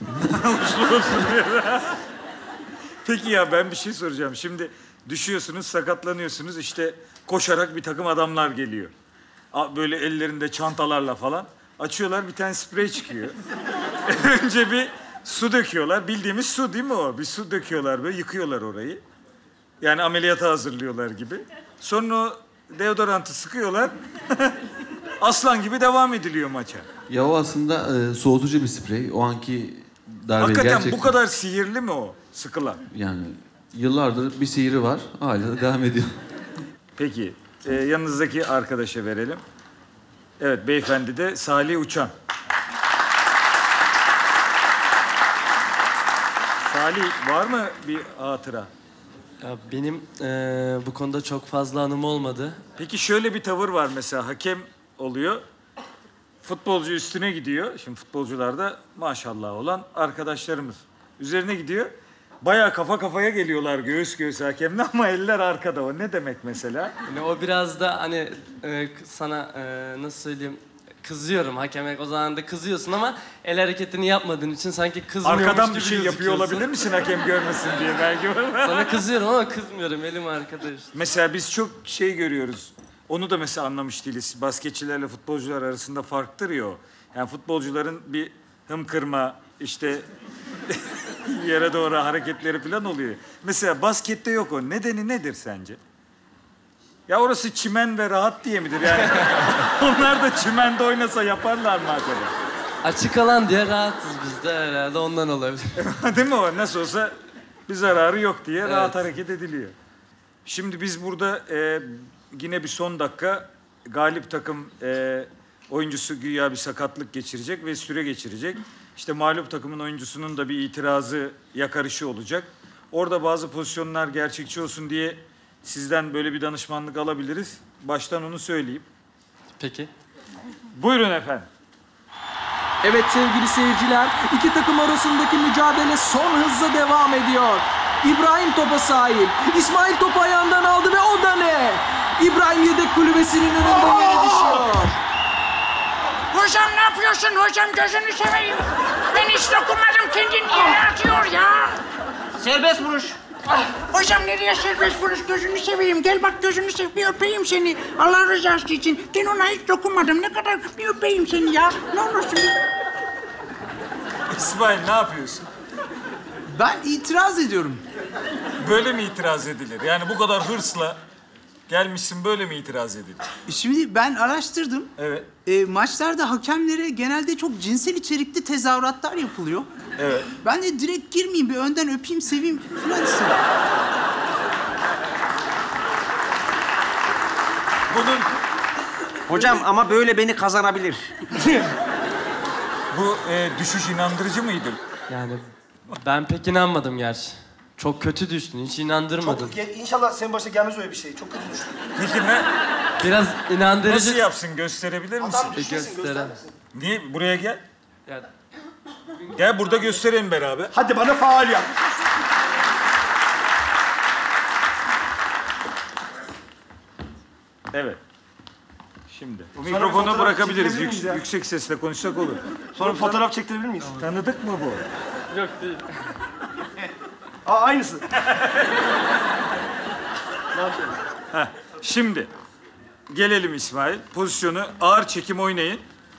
Peki ya, ben bir şey soracağım. Şimdi düşüyorsunuz, sakatlanıyorsunuz. İşte koşarak bir takım adamlar geliyor. Böyle ellerinde çantalarla falan. Açıyorlar, bir tane sprey çıkıyor. Önce bir su döküyorlar. Bildiğimiz su değil mi o? Bir su döküyorlar böyle, yıkıyorlar orayı. Yani ameliyata hazırlıyorlar gibi. Sonra o deodorantı sıkıyorlar. Aslan gibi devam ediliyor maça. Ya o aslında soğutucu bir sprey. O anki darbe Hakikaten gerçekten... bu kadar sihirli mi o sıkılan? Yani yıllardır bir sihiri var. Hala devam ediyor. Peki, yanınızdaki arkadaşa verelim. Evet, beyefendi de Salih Uçan. Salih, var mı bir hatıra? Ya benim bu konuda çok fazla anım olmadı. Peki şöyle bir tavır var mesela, hakem oluyor. Futbolcu üstüne gidiyor. Şimdi futbolcularda maşallah olan arkadaşlarımız. Üzerine gidiyor. Bayağı kafa kafaya geliyorlar, göğüs göğüse hakemle, ama eller arkada. O ne demek mesela? Yani o biraz da hani sana nasıl söyleyeyim, kızıyorum hakeme. O zaman da kızıyorsun ama el hareketini yapmadığın için sanki kızmıyormuş Arkadan gibi bir şey yapıyor olabilir misin hakem görmesin diye belki? Sana kızıyorum ama kızmıyorum, elim arkada işte. Mesela biz çok şey görüyoruz. Onu da mesela anlamış değiliz. Basketçilerle futbolcular arasında farktır ya o. Yani futbolcuların bir hımkırma, işte yere doğru hareketleri falan oluyor. Mesela baskette yok o. Nedeni nedir sence? Ya orası çimen ve rahat diye midir yani? Onlar da çimende oynasa yaparlar mı acaba? Açık alan diye rahatız biz de, herhalde ondan olabilir. Değil mi o? Nasıl olsa bir zararı yok diye rahat hareket ediliyor. Şimdi biz burada yine bir son dakika galip takım oyuncusu güya bir sakatlık geçirecek ve süre geçirecek. İşte mağlup takımın oyuncusunun da bir itirazı, yakarışı olacak. Orada bazı pozisyonlar gerçekçi olsun diye sizden böyle bir danışmanlık alabiliriz. Baştan onu söyleyeyim. Peki. Buyurun efendim. Evet sevgili seyirciler, iki takım arasındaki mücadele son hızla devam ediyor. İbrahim topa sahip. İsmail topu ayağından aldı ve o da ne? İbrahim yedek kulübesinin önünde yere düşüyor. Hocam ne yapıyorsun hocam, gözünü seveyim. Ben hiç dokunmadım, kendini yere atıyor ya. Serbest vuruş. Hocam nereye serbest vuruş, gözünü seveyim. Gel bak, gözünü seveyim, bir öpeyim seni. Allah rızası için. Ben ona hiç dokunmadım, ne kadar bir öpeyim seni ya. Ne olursun. İsmail ne yapıyorsun? Ben itiraz ediyorum. Böyle mi itiraz edilir? Yani bu kadar hırsla gelmişsin, böyle mi itiraz edilir? Şimdi ben araştırdım. Evet. Maçlarda hakemlere genelde çok cinsel içerikli tezahüratlar yapılıyor. Evet. Ben de direkt girmeyeyim, bir önden öpeyim, seveyim falan istedim. Bunun... Hocam ama böyle beni kazanabilir. Bu düşüş inandırıcı mıydı? Yani ben pek inanmadım gerçi. Çok kötü düştün, hiç inandırmadın. İnşallah senin başına gelmez öyle bir şey. Çok kötü düştün. Peki ne? Biraz inandırıcı... Nasıl yapsın? Gösterebilir misin? Adam düşmesin, göstermesin. Niye? Buraya gel. Ya... Gel burada gösterelim beraber. Hadi bana faal yap. Evet. Şimdi. Bu Sonra mikrofonu fotoğraf bırakabiliriz. çekebilir miyiz ya? Yüksek sesle konuşsak olur. Sonra bir fotoğraf çektirebilir miyiz? Tanıdık mı bu? Yok değil. Aynısı. Heh, şimdi gelelim İsmail. Pozisyonu ağır çekim oynayın.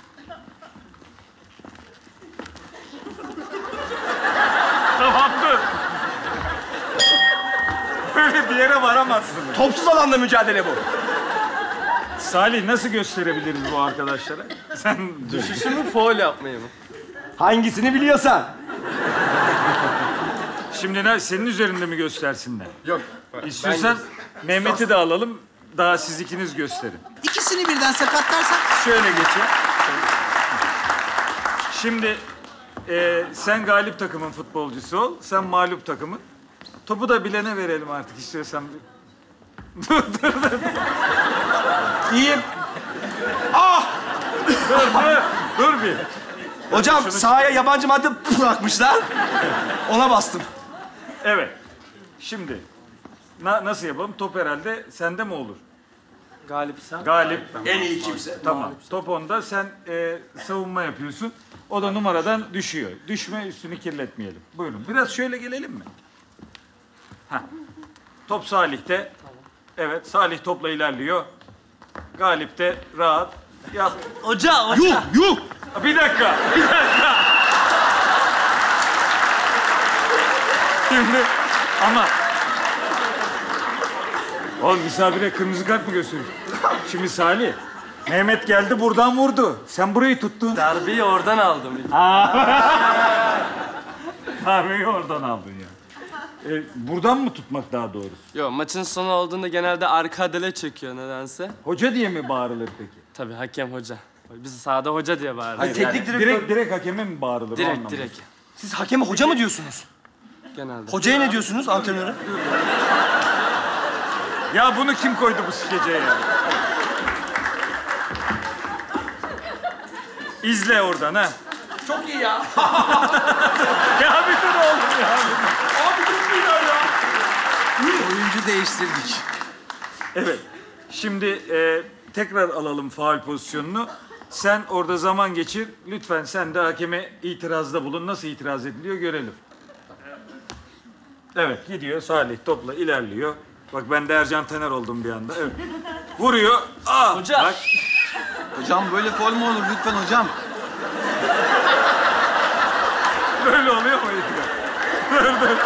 Tamam dur. Böyle bir yere varamazsınız. Topsuz alanda mücadele bu. Salih nasıl gösterebiliriz bu arkadaşlara? Sen düşüşü mü, faul yapmayı mı? Hangisini biliyorsan. Şimdi senin üzerinde mi göstersinler? Yok. İstiyorsan Mehmet'i de alalım. Daha siz ikiniz gösterin. İkisini birden sakatlarsak... Şöyle geçin. Şimdi sen galip takımın futbolcusu ol. Sen mağlup takımın. Topu da bilene verelim artık istiyorsan. Dur. İyiyim. Ah! Dur bir. Hocam sahaya yabancı madde bırakmışlar. Ona bastım. Evet. Şimdi nasıl yapalım? Top herhalde sende mi olur? Galip sen. Galip. En iyi kimse. Tamam. Top onda, sen savunma yapıyorsun. O da numaradan düşüyor. Düşme, üstünü kirletmeyelim. Buyurun. Biraz şöyle gelelim mi? Heh. Top Salih'te. Evet, Salih topla ilerliyor. Galip de rahat. Ya. Hoca. Yuh! Bir dakika. Şimdi ama... Oğlum misafire kırmızı kart mı gösteriyor? Şimdi Salih, Mehmet geldi buradan vurdu. Sen burayı tuttun. Darbeyi oradan aldım. Darbeyi oradan aldın ya. Buradan mı tutmak daha doğrusu? Yok, maçın sonu olduğunda genelde arka dele çekiyor nedense. Hoca diye mi bağırılır peki? Tabii hakem hoca. Biz sahada hoca diye bağırırız. Teknik direktör... Direkt hakeme mi bağırılır? Direkt. Siz hakeme hoca mı diyorsunuz? Genelde. Hocaya ne diyorsunuz antrenöre? Ya bunu kim koydu bu skece ya? İzle oradan ha. Çok iyi ya. Ya bir dur oğlum ya. Abi çok iyi ya. Oyuncu değiştirdik. Evet. Şimdi tekrar alalım faul pozisyonunu. Sen orada zaman geçir. Lütfen sen de hakeme itirazda bulun. Nasıl itiraz ediliyor görelim. Evet, gidiyor Salih topla ilerliyor. Bak ben de Ercan Taner oldum bir anda. Evet. Vuruyor. Aa! Hocam. Bak. Hocam böyle gol mü olur lütfen hocam? Böyle oluyor mu itiraz? Dur.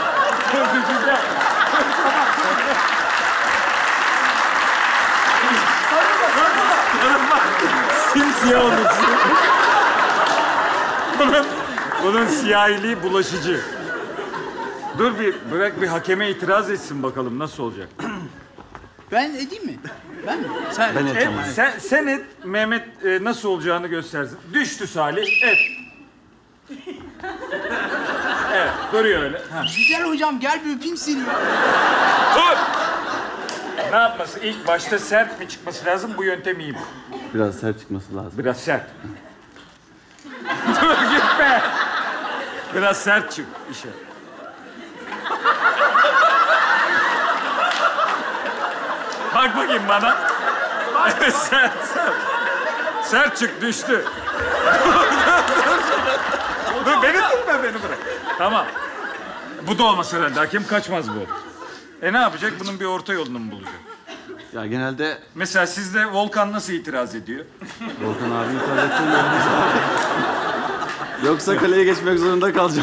Simsiyah olursun. Bunun siyahiliği bulaşıcı. Dur bırak bir hakeme itiraz etsin bakalım nasıl olacak. Ben edeyim mi? Ben mi? Ben edeceğim. Sen et, Mehmet nasıl olacağını göstersin. Düştü Salih, et. Evet, duruyor öyle. Ha. Güzel hocam, gel bir öpeyim seni. Dur! Ne yapması? İlk başta sert mi çıkması lazım? Bu yöntem iyi mi? Biraz sert çıkması lazım. Biraz sert. Dur gitme! Biraz sert çık işe. Bak bakayım bana. Evet, sert. Sert çık, düştü. Dur, beni tutma, beni bırak. Tamam. Bu da olmaz herhalde. Hakem kaçmaz bu. Ne yapacak? Bunun bir orta yolunu mu bulacak? Ya genelde... Mesela sizde Volkan nasıl itiraz ediyor? Volkan abi itiraz ettim ben. Yoksa kaleye geçmek zorunda kalacağım.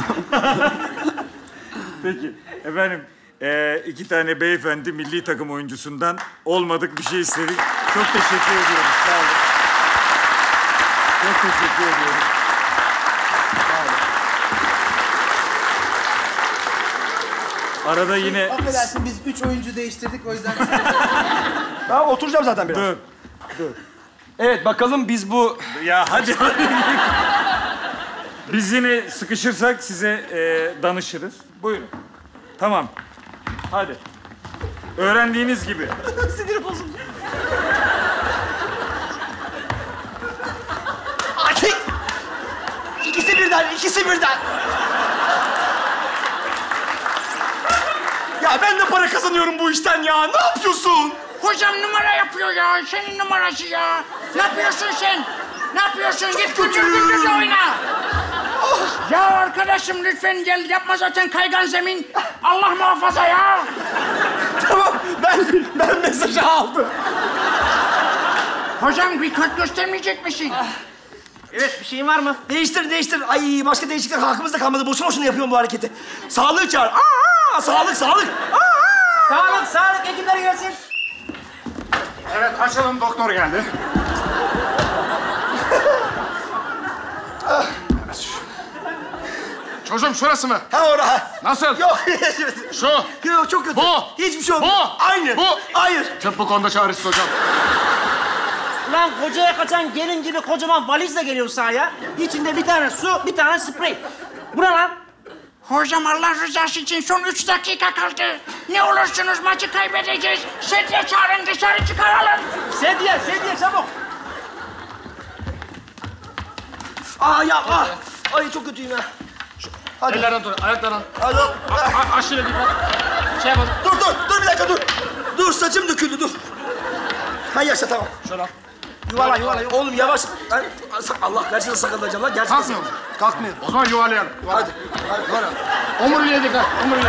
Peki. Efendim, iki tane beyefendi milli takım oyuncusundan olmadık bir şey istedik. Çok teşekkür ediyoruz. Sağ olun. Çok teşekkür ediyoruz. Sağ olun. Arada yine... Affedersin, biz 3 oyuncu değiştirdik o yüzden... Ben oturacağım zaten biraz. Dur. Evet, bakalım biz bu... Ya hadi. Biz yine sıkışırsak size danışırız. Buyurun. Tamam. Hadi. Öğrendiğiniz gibi. Sinir bozuldu. Akik! İkisi birden. Ya ben de para kazanıyorum bu işten ya. Ne yapıyorsun? Hocam numara yapıyor ya. Senin numarası ya. Ne yapıyorsun sen? Ne yapıyorsun? Git gündüz oyna. Ya arkadaşım lütfen gel. Yapma zaten kaygan zemin. Allah muhafaza ya. Tamam, ben mesajı aldım. Hocam bir kart göstermeyecek misin? Evet, bir şeyin var mı? Değiştir. Ay başka değişiklik hakkımızda kalmadı. Boşuna yapıyorum bu hareketi. Sağlığı çağır. Sağlık. Sağlık. Hekimler gelsin. Evet, açalım, doktor geldi. Hocam şurası mı? Ha orada. Nasıl? Yok. Şu. Yok çok kötü. Bu. Hiçbir şey olmuyor. Bu. Aynı. Bu. Hayır. Tıp bu konuda çaresiz hocam. Ulan kocaya kaçan gelin gibi kocaman valizle geliyor sahaya. İçinde bir tane su, bir tane sprey. Bu ne lan? Hocam Allah rızası için son 3 dakika kaldı. Ne olursunuz maçı kaybedeceğiz. Sedye çağırın dışarı çıkaralım. Sedye çabuk. Ay çok kötüyüm ya. Hadi. Ellerden tut, ayaklardan. Hadi. Aşırı dikkat. Şey yapalım. Dur bir dakika dur. Dur saçım döküldü dur. Ha yaşa tamam. Şöyle. Yuvala. Oğlum yavaş. Allah gerçekten sakatlayacağım lan. Gerçekten. Kalkmıyor mu? Kalkmıyor. O zaman yuvarlayalım. Hadi. Omuriliğe dikkat.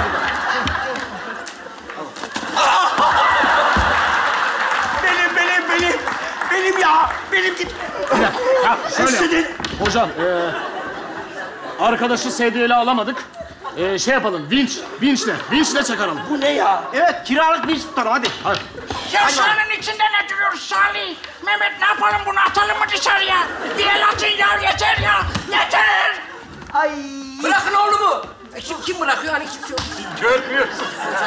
Benim ya. Benim git. Ya şöyle. Hocam, arkadaşı sedyeyle alamadık. Şey yapalım, vinçle çıkaralım. Bu ne ya? Evet, kiralık vinç tutalım hadi. Hadi. Ya sahanın içinde ne duruyoruz Salih? Mehmet ne yapalım bunu atalım mı dışarıya? Bir el atın ya yeter ya. Yeter. Ay. Bırakın oğlumu. Kim bırakıyor hani kimse yok. Görmüyorsun.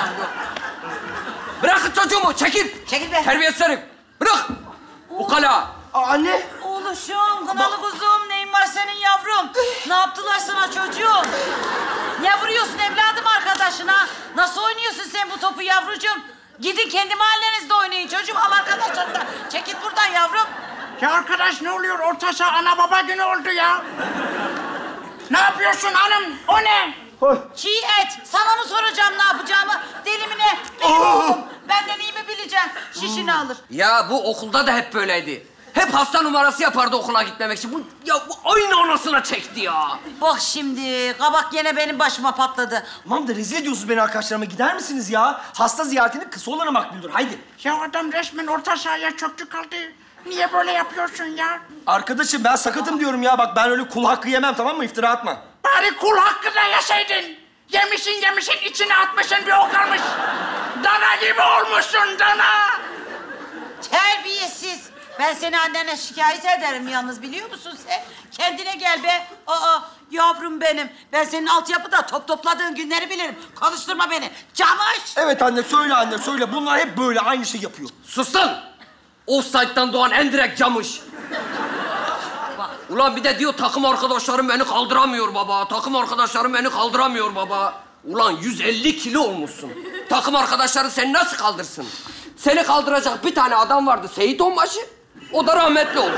Bırakın çocuğumu çekil. Çekil be. Terbiyesiz herif. Bırak. Ukala. Anne. Oğluşum, kınalı kuzum, neyin var senin yavrum? Ne yaptılar sana çocuğum? Ne vuruyorsun evladım arkadaşına? Nasıl oynuyorsun sen bu topu yavrucuğum? Gidin kendi mahallenizde oynayın çocuğum. Al arkadaşlarına. Çekil buradan yavrum. Ya arkadaş ne oluyor? Orta saha ana baba günü oldu ya. Ne yapıyorsun hanım? O ne? Çiğ et. Sana mı soracağım ne yapacağımı? Deli mi ne? Benim oğlum. Benden iyi mi bileceksin? Şişini alır. Ya bu okulda da hep böyleydi. Hep hasta numarası yapardı okula gitmemek için. Bu aynı anasına çekti ya. Bak şimdi, kabak yine benim başıma patladı. Tamam da rezil ediyorsunuz beni arkadaşlarıma. Gider misiniz ya? Hasta ziyaretinin kısa olanı makbuldür. Haydi. Ya adam resmen orta sahaya çöktü kaldı. Niye böyle yapıyorsun ya? Arkadaşım ben sakatım diyorum ya. Bak ben öyle kul hakkı yemem tamam mı? İftira atma. Bari kul hakkı da yeseydin. Yemişsin içine atmışsın bir o kalmış. Dana gibi olmuşsun dana. Terbiyesiz. Ben seni annene şikayet ederim yalnız biliyor musun sen? Kendine gel be. Yavrum benim. Ben senin altyapıda top topladığın günleri bilirim. Konuşturma beni. Camış. Evet anne söyle. Bunlar hep böyle aynı şey yapıyor. Sus lan! Offside'dan doğan en direkt camış. Ulan bir de diyor takım arkadaşlarım beni kaldıramıyor baba. Takım arkadaşlarım beni kaldıramıyor baba. Ulan 150 kilo olmuşsun. Takım arkadaşların seni nasıl kaldırsın? Seni kaldıracak bir tane adam vardı Seyit Onbaşı. O da rahmetli oldu.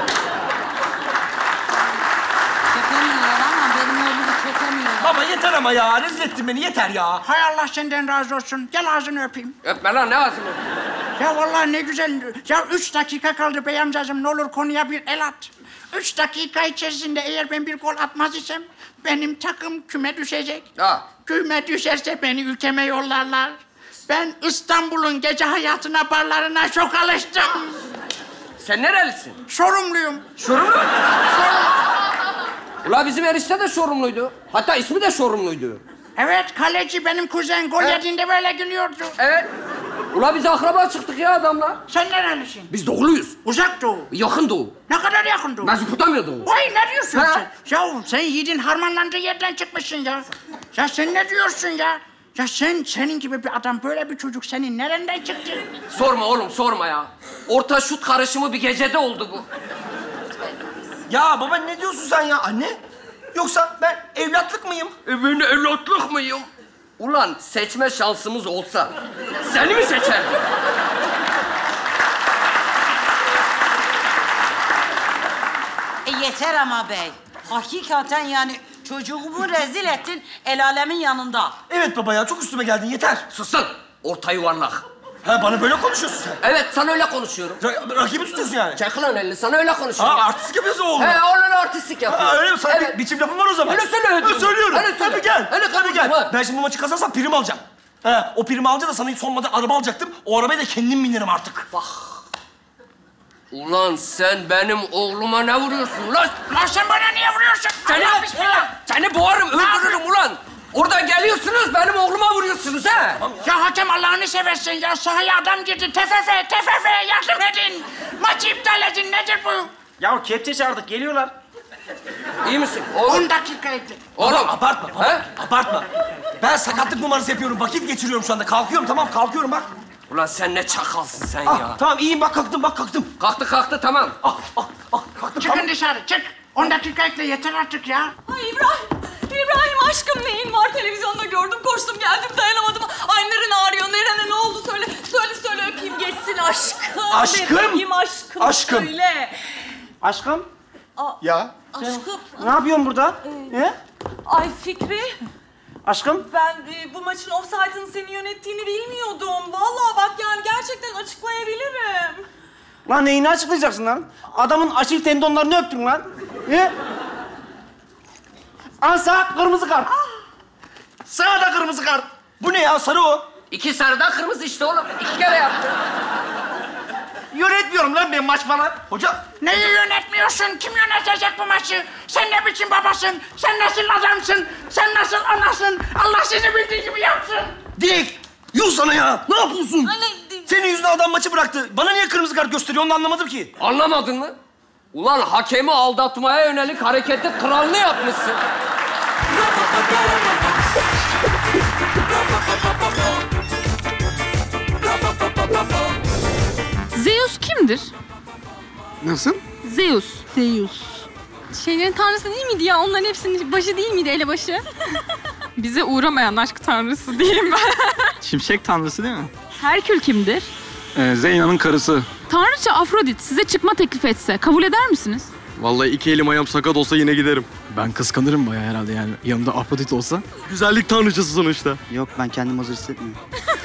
Çekemiyorlar ama benim oğlumu çekemiyorlar. Baba yeter ama ya. Rezil ettin beni yeter ya. Hay Allah senden razı olsun. Gel ağzını öpeyim. Öpme lan ne ağzını? Ya vallahi ne güzel. Ya 3 dakika kaldı bey amcacığım. Ne olur konuya bir el at. 3 dakika içerisinde eğer ben bir gol atmaz isem benim takım küme düşecek. Ha. Küme düşerse beni ülkeme yollarlar. Ben İstanbul'un gece hayatına, barlarına çok alıştım. Sen nerelisin? Sorumluyum. Sorumlu? Ula bizim enişte de Çorumluydu. Hatta ismi de Çorumluydu. Evet, kaleci benim kuzen gol yediğinde böyle gülüyordu. Evet. Ula biz akraba çıktık ya adamla. Sen nerelisin? Biz doğuluyuz. Uzak doğu. Yakın doğu. Ne kadar yakın doğu? Mezopotamya doğu. Vay ne diyorsun Ha? sen? Ya sen yiğidin harmanlandığı yerden çıkmışsın ya. Ya sen ne diyorsun ya? Ya senin gibi bir adam, böyle bir çocuk senin nereden çıktı? Sorma oğlum sorma ya. Orta şut karışımı bir gecede oldu bu. Ya baba ne diyorsun sen ya anne? Yoksa ben evlatlık mıyım? Ben evlatlık mıyım? Ulan seçme şansımız olsa seni mi seçerdim? Yeter ama bey. Hakikaten yani çocuğumu rezil ettin el alemin yanında. Evet baba ya çok üstüme geldin yeter. Sus lan orta yuvarlak. Ha bana böyle konuşuyorsun sen. Evet sana öyle konuşuyorum. Rakibi tutuyorsun yani. Çek lan elini sana öyle konuşuyorum. Ha artistik yapıyorsun oğlum. He oğlum artistik yapıyor. Ha öyle mi? Sana Evet. bir biçim lafın var o zaman. Öyle söyle. Ben söylüyorum. Öyle söyle. Hadi gel. Hadi gel. hadi. Ben şimdi bu maçı kazansam prim alacağım. Ha, o primi alınca da sana son model araba alacaktım. O arabaya da kendim binerim artık. Bak. Ulan sen benim oğluma ne vuruyorsun lan? Lan sen bana niye vuruyorsun? Allah bismillah. Seni boğarım, öldürürüm ulan. Oradan geliyorsunuz, benim oğluma vuruyorsunuz ha? Ya hakem Allah'ını seversen ya. Sahaya adam girdi. TFF yardım edin. Maçı iptal edin. Nedir bu? Ya kepçe çağırdık geliyorlar. İyi misin? Oğlum. 10 dakika ekle. Oğlum. Abartma baba, abartma. Ben sakatlık numarası yapıyorum, vakit geçiriyorum şu anda. Kalkıyorum, tamam kalkıyorum bak. Ulan sen ne çakalsın sen ya. Tamam iyiyim bak kalktım, bak kalktım. Kalktı tamam. Kalktım. Çıkın dışarı, çık. 10 dakika ekle, yeter artık ya. Ay İbrahim aşkım neyin var? Televizyonda gördüm, koştum geldim dayanamadım. Ay neren ağrıyor, nerene ne oldu söyle. Söyle öpeyim geçsin aşkım. Aşkım? Bebeğim aşkım. Söyle. Aşkım? Ya? Aşkım. Ne yapıyorsun burada? He? Ay Fikri. Aşkım? Ben bu maçın offside'ını senin yönettiğini bilmiyordum. Vallahi bak yani gerçekten açıklayabilirim. Lan neyini açıklayacaksın lan? Adamın aşil tendonlarını öptün lan. He? Al sağ kırmızı kart. Sağa da kırmızı kart. Bu ne ya, sarı o. 2 sarıdan kırmızı işte oğlum. 2 kere yaptı. Yönetmiyorum lan ben maç falan. Hocam. Neyi yönetmiyorsun? Kim yönetecek bu maçı? Sen ne biçim babasın? Sen nasıl adamsın? Sen nasıl anasın? Allah sizi bildiği gibi yapsın. Dilek, yuh sana ya. Ne yapıyorsun? Senin yüzünden adam maçı bıraktı. Bana niye kırmızı kart gösteriyor onu anlamadım ki. Anlamadın mı? Ulan hakemi aldatmaya yönelik hareketi kralını yapmışsın. Zeus kimdir? Nasıl? Zeus. Şeylerin tanrısı değil miydi ya? Onların hepsinin başı değil miydi, elebaşı? Bize uğramayan aşk tanrısı diyeyim ben. Şimşek tanrısı değil mi? Herkül kimdir? Zeyna'nın karısı. Tanrıça Afrodit size çıkma teklif etse kabul eder misiniz? Vallahi 2 elim ayağım sakat olsa yine giderim. Ben kıskanırım bayağı herhalde yani. Yanımda Afrodit olsa. Güzellik tanrıçası sonuçta. Yok ben kendimi hazır hissetmiyorum.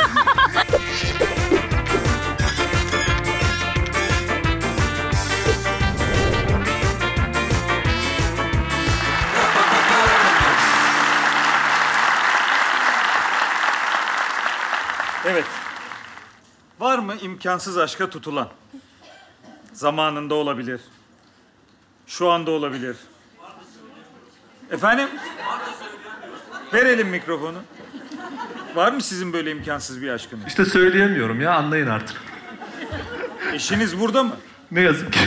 Evet. Var mı imkansız aşka tutulan? Zamanında olabilir. Şu anda olabilir. Efendim? Verelim mikrofonu. Var mı sizin böyle imkansız bir aşkınız? İşte söyleyemiyorum ya, anlayın artık. Eşiniz burada mı? Ne yazık ki.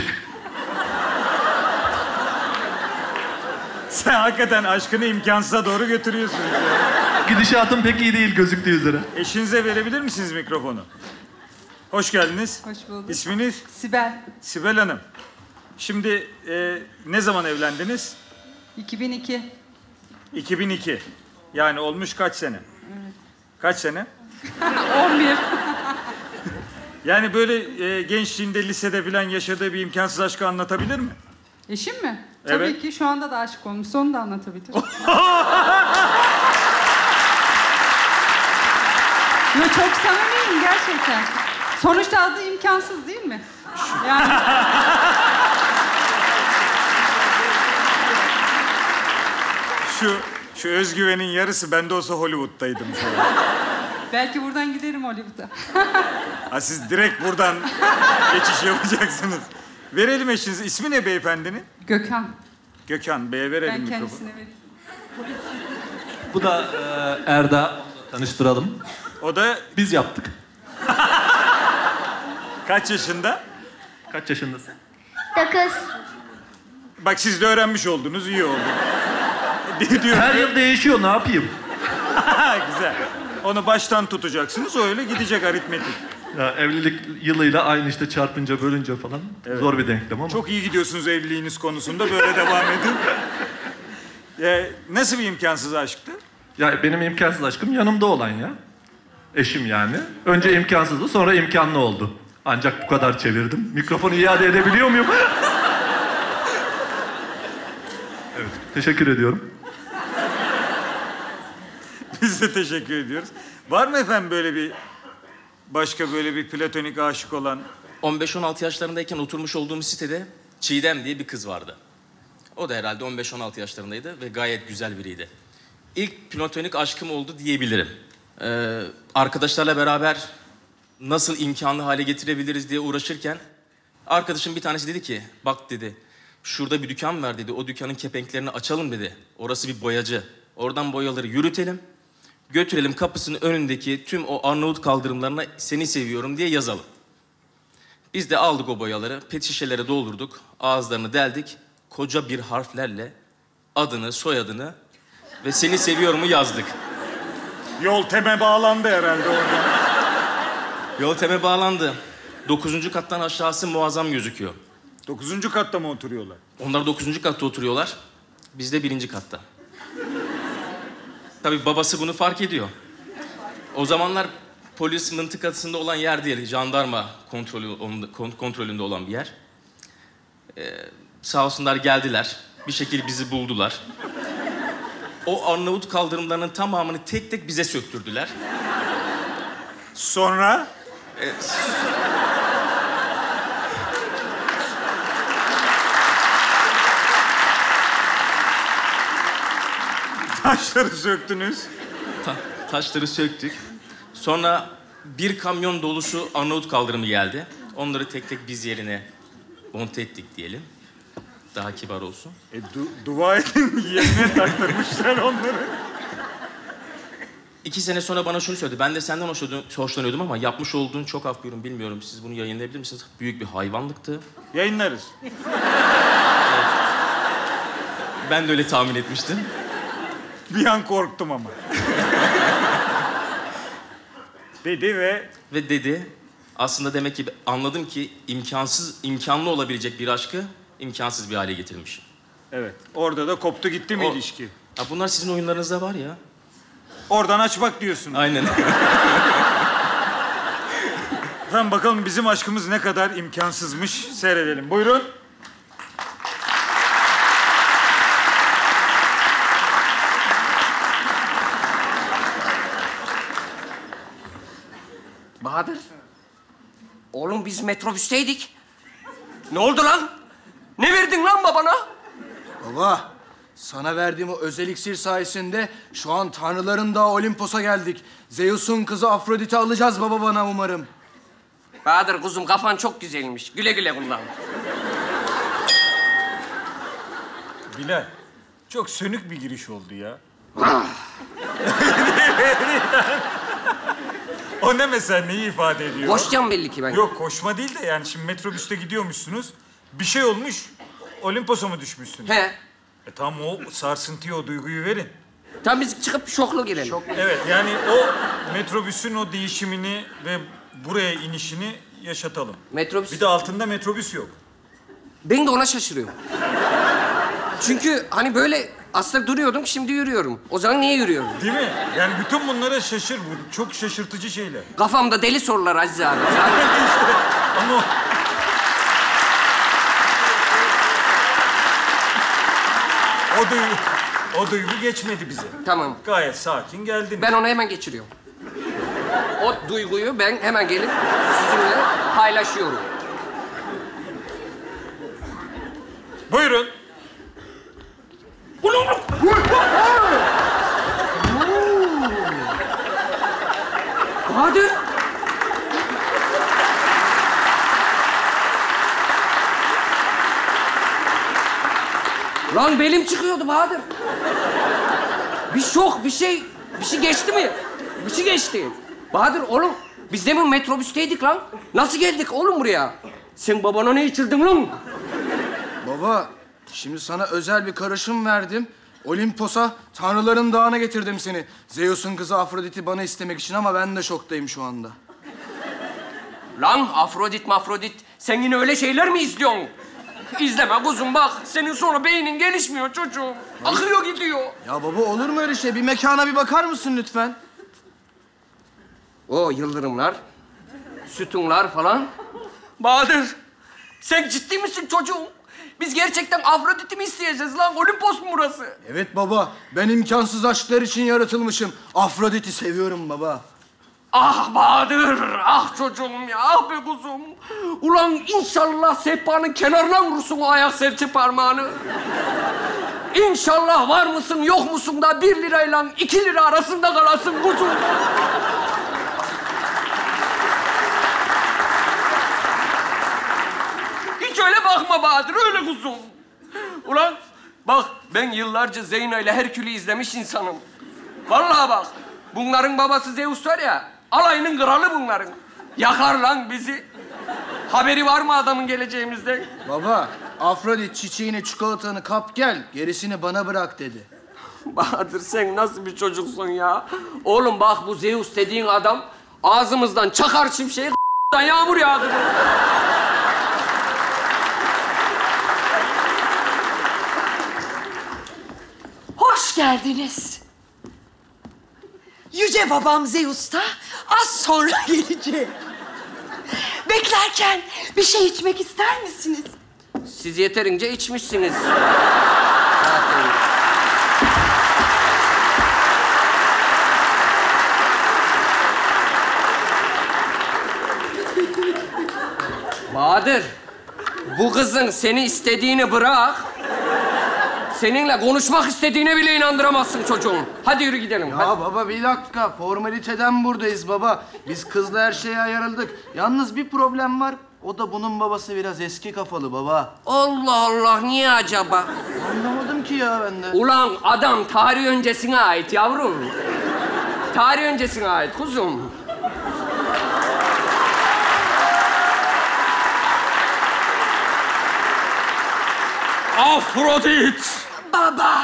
Sen hakikaten aşkını imkansıza doğru götürüyorsun. Gidişatım pek iyi değil gözüktüğü üzere. Eşinize verebilir misiniz mikrofonu? Hoş geldiniz. Hoş bulduk. İsminiz? Sibel. Sibel Hanım. Şimdi ne zaman evlendiniz? 2002. 2002. Yani olmuş kaç sene? Evet. Kaç sene? 11. Yani böyle gençliğinde, lisede falan yaşadığı bir imkansız aşkı anlatabilir mi? Eşim mi? Evet. Tabii ki şu anda da aşık olmuş. Onu da anlatabilir. Yo, çok samimiyim gerçekten. Sonuçta adı imkansız değil mi? Yani... Şu özgüvenin yarısı bende olsa Hollywood'daydım şu an. Belki buradan giderim Hollywood'a. Ha, siz direkt buradan geçiş yapacaksınız. Verelim eşinize. İsmi ne beyefendinin? Gökhan. Gökhan Bey'e verelim Ben mikrofonu. kendisine vereyim. Bu da Erda. Tanıştıralım. O da... Biz yaptık. Kaç yaşında? Kaç yaşındasın? 9. Bak siz de öğrenmiş oldunuz, iyi oldu. Her yıl değişiyor, ne yapayım? Güzel. Onu baştan tutacaksınız, o öyle gidecek aritmetik. Ya, evlilik yılıyla aynı işte çarpınca, bölünce falan. Evet. Zor bir denklem ama. Çok iyi gidiyorsunuz evliliğiniz konusunda, böyle devam edin. Nasıl bir imkansız aşktı? Ya benim imkansız aşkım yanımda olan ya. Eşim yani. Önce imkansızdı, sonra imkanlı oldu. Ancak bu kadar çevirdim. Mikrofonu iade edebiliyor muyum? Evet, teşekkür ediyorum. Biz de teşekkür ediyoruz. Var mı efendim böyle bir... Başka böyle bir platonik aşık olan? 15-16 yaşlarındayken oturmuş olduğum sitede Çiğdem diye bir kız vardı. O da herhalde 15-16 yaşlarındaydı ve gayet güzel biriydi. İlk platonik aşkım oldu diyebilirim. Arkadaşlarla beraber nasıl imkanlı hale getirebiliriz diye uğraşırken arkadaşım bir tanesi dedi ki, bak dedi, şurada bir dükkan var dedi, o dükkanın kepenklerini açalım dedi. Orası bir boyacı. Oradan boyaları yürütelim. Götürelim kapısının önündeki tüm o Arnavut kaldırımlarına seni seviyorum diye yazalım. Biz de aldık o boyaları, pet şişelere doldurduk, ağızlarını deldik, koca bir harflerle adını, soyadını ve seni seviyorumu yazdık. Yol teme bağlandı herhalde orada. Yol teme bağlandı. 9. kattan aşağısı muazzam gözüküyor. 9. katta mı oturuyorlar? Onlar 9. katta oturuyorlar. Biz de 1. katta. Tabii babası bunu fark ediyor. O zamanlar polis mıntıkasında olan yer değil, jandarma kontrolünde olan bir yer. Sağ olsunlar geldiler. Bir şekilde bizi buldular. O Arnavut kaldırımlarının tamamını tek tek bize söktürdüler. Sonra? Taşları söktünüz. Taşları söktük. Sonra bir kamyon dolusu Arnavut kaldırımı geldi. Onları tek tek biz yerine monte ettik diyelim. Daha kibar olsun. Dua edin, yerine taktırmışlar onları. 2 sene sonra bana şunu söyledi. Ben de senden hoşlanıyordum ama yapmış olduğun, çok af buyurun bilmiyorum. Siz bunu yayınlayabilir misiniz? Büyük bir hayvanlıktı. Yayınlarız. Evet. Ben de öyle tahmin etmiştim. Bir an korktum ama. Dedi ve... Ve dedi, aslında demek ki anladım ki imkanlı olabilecek bir aşkı imkansız bir hale getirmiş. Evet, orada da koptu gitti mi ilişki? Ya bunlar sizin oyunlarınızda var ya. Oradan açmak diyorsun. Aynen. Efendim bakalım bizim aşkımız ne kadar imkansızmış, seyredelim. Buyurun. Bahadır. Oğlum biz metrobüsteydik. Ne oldu lan? Ne verdin lan babana? Baba, sana verdiğim o özel iksir sayesinde şu an tanrıların dağı Olimpos'a geldik. Zeus'un kızı Afrodit'i alacağız baba bana umarım. Bahadır kuzum kafan çok güzelmiş. Güle güle kullan. Bilal, çok sönük bir giriş oldu ya. O ne mesela, neyi ifade ediyor? Koşacağım belli ki ben. Yok, koşma değil de yani şimdi metrobüste gidiyormuşsunuz. Bir şey olmuş, Olimpos'a mı düşmüşsünüz? He. Tamam, o sarsıntıyı, o duyguyu verin. Tam biz çıkıp şoklu girelim. Evet, yani o metrobüsün o değişimini ve buraya inişini yaşatalım. Metrobüs... Bir de altında metrobüs yok. Ben de ona şaşırıyorum. Çünkü hani böyle aslında duruyordum, şimdi yürüyorum. O zaman niye yürüyorum? Değil mi? Yani bütün bunlara şaşır. Bu çok şaşırtıcı şeyler. Kafamda deli sorular Aziz abi. İşte, ama... O duygu geçmedi bize. Tamam. Gayet sakin geldin. Ben onu hemen geçiriyorum. O duyguyu ben hemen gelip sizinle paylaşıyorum. Buyurun. Bahadır. Lan belim çıkıyordu Bahadır. Bir şok, bir şey geçti mi? Bir şey geçti. Bahadır oğlum, biz demin metrobüsteydik lan. Nasıl geldik oğlum buraya? Sen babana ne içirdin lan? Baba, şimdi sana özel bir karışım verdim. Olimpos'a, tanrıların dağına getirdim seni. Zeus'un kızı Afrodit'i bana istemek için ama ben de şoktayım şu anda. Lan Afrodit, sen yine öyle şeyler mi izliyorsun? İzleme kuzum bak, senin sonra beynin gelişmiyor çocuğum. Akıyor gidiyor. Ya baba olur mu öyle şey? Bir mekana bir bakar mısın lütfen? O yıldırımlar, sütunlar falan. Bahadır, sen ciddi misin çocuğum? Biz gerçekten Afrodit'i mi isteyeceğiz lan? Olimpos mu burası? Evet baba, ben imkansız aşklar için yaratılmışım. Afrodit'i seviyorum baba. Ah Bahadır, ah çocuğum ya, ah be kuzum. Ulan inşallah sehpanın kenarına vurursun o ayak serçe parmağını. İnşallah var mısın yok musun da 1 lirayla 2 lira arasında kalasın kuzum. Hiç öyle bakma Bahadır, öyle kuzum. Ulan bak ben yıllarca Zeyno ile Herkül'ü izlemiş insanım. Vallahi bak, bunların babası Zeus var ya, alayının kralı bunların. Yakar lan bizi. Haberi var mı adamın geleceğimizden? Baba, Afrodit çiçeğini, çikolatanı kap gel, gerisini bana bırak dedi. Bahadır sen nasıl bir çocuksun ya? Oğlum bak bu Zeus dediğin adam ağzımızdan çakar şimşeği yağmur yağdır. Hoş geldiniz. Yüce babam Zeus da az sonra gelecek. Beklerken bir şey içmek ister misiniz? Siz yeterince içmişsiniz. Bahadır, bu kızın seni istediğini bırak. Seninle konuşmak istediğine bile inandıramazsın çocuğum. Hadi yürü gidelim. Ya hadi. baba bir dakika, formaliteden buradayız baba. Biz kızla her şeye ayarladık. Yalnız bir problem var. O da bunun babası biraz eski kafalı baba. Allah Allah, niye acaba? Anlamadım ki ya ben de. Ulan adam tarih öncesine ait yavrum. Tarih öncesine ait kuzum. Afrodit! Baba!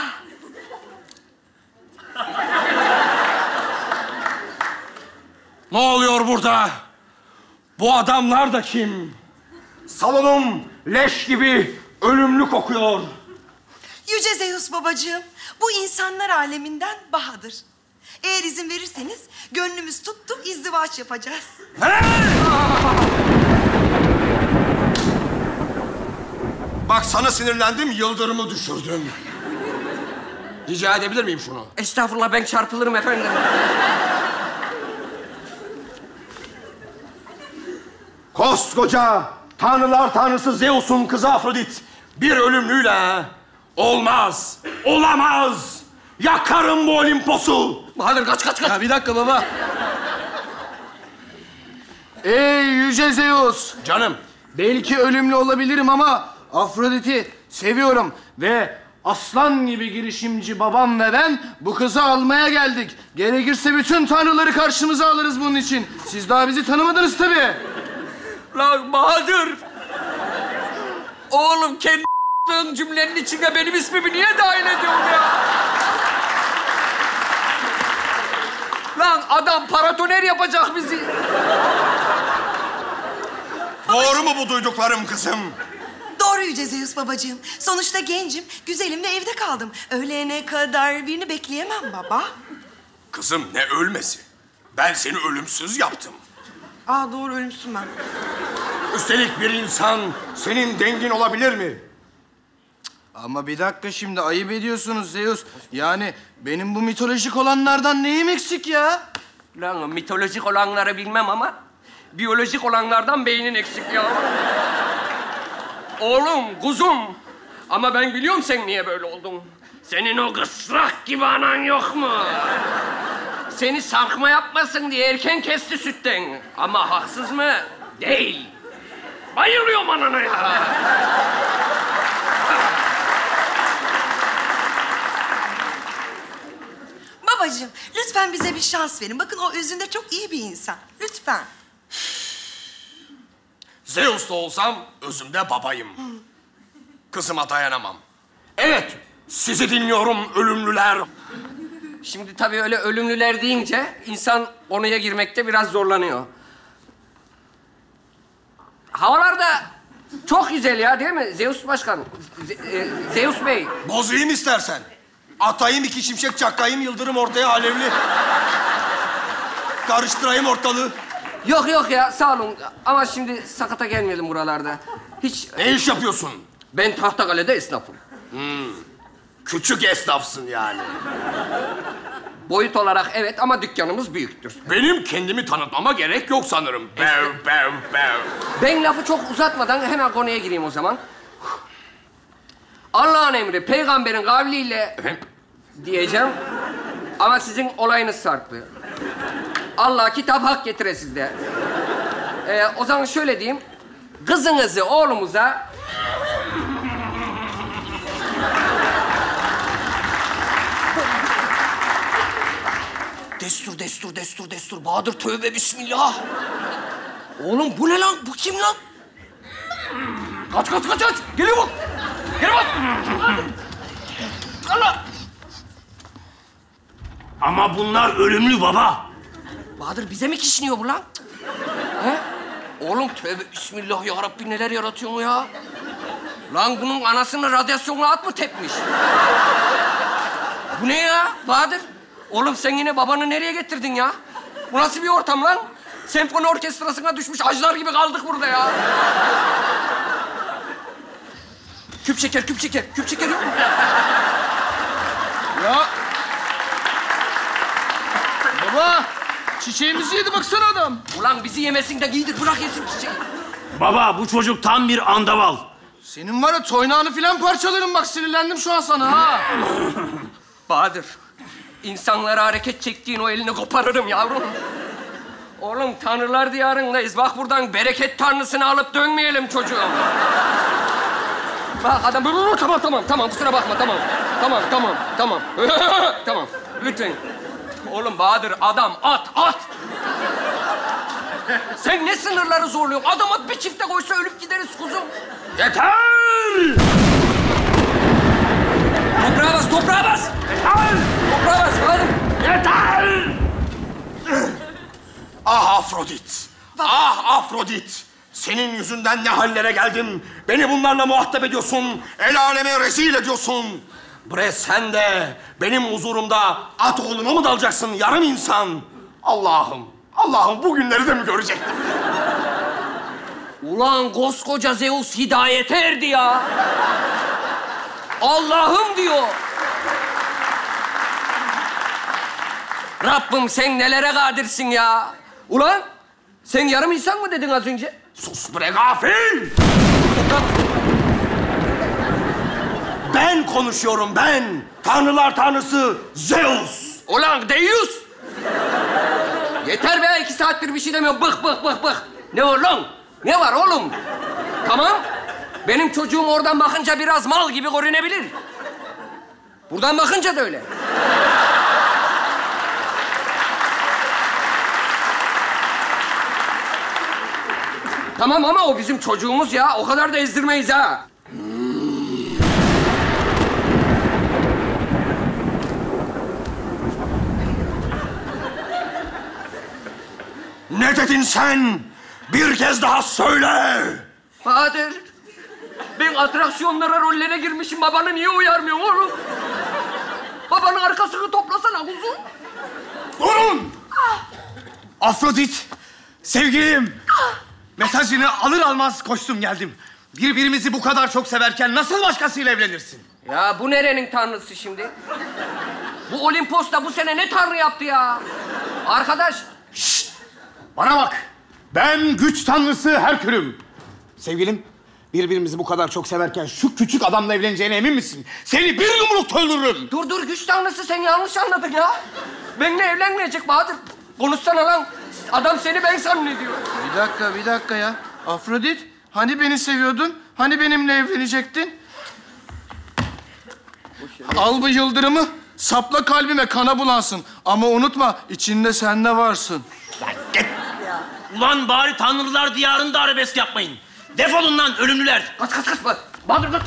Ne oluyor burada? Bu adamlar da kim? Salonum leş gibi ölümlü kokuyor. Yüce Zeus babacığım, bu insanlar aleminden Bahadır. Eğer izin verirseniz gönlümüz tuttu, izdivaç yapacağız. Bak sana sinirlendim, yıldırımı düşürdüm. Rica edebilir miyim şunu? Estağfurullah, ben çarpılırım efendim. Koskoca tanrılar tanrısı Zeus'un kızı Afrodit bir ölümlüyle olmaz, olamaz. Yakarım bu Olimpos'u. Bahadır kaç. Ya bir dakika baba. Ey yüce Zeus. Canım. Belki ölümlü olabilirim ama Afrodit'i seviyorum ve aslan gibi girişimci babam ve ben bu kızı almaya geldik. Gerekirse bütün tanrıları karşımıza alırız bunun için. Siz daha bizi tanımadınız tabii. Lan Bahadır! Oğlum kendi cümlenin içine benim ismimi niye dahil ediyorsun ya? Lan adam paratoner yapacak bizi. Doğru mu bu duyduklarım kızım? Doğru Yüce Zeus babacığım. Sonuçta gencim, güzelim ve evde kaldım. Öğlene kadar birini bekleyemem baba. Kızım ne ölmesi? Ben seni ölümsüz yaptım. Aa doğru, ölümsün ben. Üstelik bir insan senin dengin olabilir mi? Ama bir dakika şimdi ayıp ediyorsunuz Zeus. Yani benim bu mitolojik olanlardan neyim eksik ya? Lan mitolojik olanları bilmem ama biyolojik olanlardan beynin eksik ya. Oğlum, kuzum. Ama ben biliyorum sen niye böyle oldun. Senin o kısrak gibi anan yok mu? Seni sarkma yapmasın diye erken kesti sütten. Ama haksız mı? Değil. Bayılıyorum anana ya. Babacığım, lütfen bize bir şans verin. Bakın o özünde çok iyi bir insan. Lütfen. Zeus da olsam özümde babayım. Kızıma dayanamam. Evet, sizi dinliyorum ölümlüler. Şimdi tabii öyle ölümlüler deyince insan konuya girmekte biraz zorlanıyor. Havalar da çok güzel ya, değil mi Zeus Başkan? Zeus Bey. Bozayım istersen. Atayım iki şimşek çakayım, yıldırım ortaya alevli. Karıştırayım ortalığı. Yok ya, sağ olun. Ama şimdi sakata gelmeyelim buralarda. Hiç... Ne iş yapıyorsun? Ben Tahtakale'de esnafım. Küçük esnafsın yani. Boyut olarak evet ama dükkanımız büyüktür. Benim kendimi tanıtmama gerek yok sanırım. Bev. Ben lafı çok uzatmadan hemen konuya gireyim o zaman. Allah'ın emri, peygamberin kavliyle diyeceğim. Ama sizin olayınız farklı. Allah kitap hak getire sizde. O zaman şöyle diyeyim. Kızınızı oğlumuza... Destur. Bahadır tövbe bismillah. Oğlum bu ne lan? Bu kim lan? Kaç. Geliyor bak. Geliyor bak. Allah. Ama bunlar ölümlü baba. Bahadır bize mi kişniyor bu lan? He? Oğlum tövbe bismillah ya Rabbi neler yaratıyorsun ya? Lan bunun anasını radyasyonla at mı tepmiş? Bu ne ya Bahadır? Oğlum sen yine babanı nereye getirdin ya? Bu nasıl bir ortam lan? Senfoni orkestrasına düşmüş acılar gibi kaldık burada ya. Küp şeker yok mu? Ya. Baba, çiçeğimizi yedi baksana adam. Ulan bizi yemesin de giydir bırak yesin çiçeği. Baba bu çocuk tam bir andaval. Senin var ya toynağını filan parçalarım bak sinirlendim şu an sana ha. Bahadır, insanlara hareket çektiğin o elini koparırım yavrum. Oğlum tanrılar diyarındayız. Bak buradan bereket tanrısını alıp dönmeyelim çocuğum. Bak adam tamam kusura bakma tamam. Tamam lütfen. Oğlum Bahadır adam at. Sen ne sınırları zorluyorsun? Adam at bir çifte koysa ölüp gideriz kuzum. Yeter! Toprağa bas. Toprağa bas Bahadır. Yeter! Ah Afrodit! Ah Afrodit! Senin yüzünden ne hallere geldim. Beni bunlarla muhatap ediyorsun. El aleme rezil ediyorsun. Bre sen de benim huzurumda at oğluna mı dalacaksın yarım insan? Allah'ım bu günleri de mi görecektim? Ulan koskoca Zeus hidayete erdi ya. Allah'ım diyor. Rabbim sen nelere kadirsin ya. Ulan sen yarım insan mı dedin az önce? Sus bre gafil! Ben konuşuyorum ben. Tanrılar tanrısı Zeus. Ulan Deus! Yeter be 2 saattir bir şey demiyorum. Bık. Ne var lan? Ne var oğlum? Tamam. Benim çocuğum oradan bakınca biraz mal gibi görünebilir. Buradan bakınca da öyle. Tamam ama o bizim çocuğumuz ya. O kadar da ezdirmeyiz ha. Ne dedin sen? Bir kez daha söyle. Bahadır, ben atraksiyonlara, rollere girmişim. Babanı niye uyarmıyorsun oğlum? Babanın arkasını toplasana kuzum. Durun! Afrodit, sevgilim. Mesajını alır almaz koştum geldim. Birbirimizi bu kadar çok severken nasıl başkasıyla evlenirsin? Ya bu nerenin tanrısı şimdi? Bu Olimpos'ta bu sene ne tanrı yaptı ya? Arkadaş. Şşt! Bana bak. Ben güç tanrısı Herkül'üm. Sevgilim, birbirimizi bu kadar çok severken şu küçük adamla evleneceğine emin misin? Seni bir yumrukta öldürürüm. Dur güç tanrısı sen yanlış anladın ya. Benimle evlenmeyecek Bahadır. Konuşsana lan. Adam seni ben zannediyor. Bir dakika ya. Afrodit, hani beni seviyordun? Hani benimle evlenecektin? Al bu yıldırımı, sapla kalbime kana bulansın. Ama unutma, içinde sen de varsın. Ulan bari tanrılar diyarında arabesk yapmayın. Defolun lan ölümlüler. Kaç. Bahadır kaç.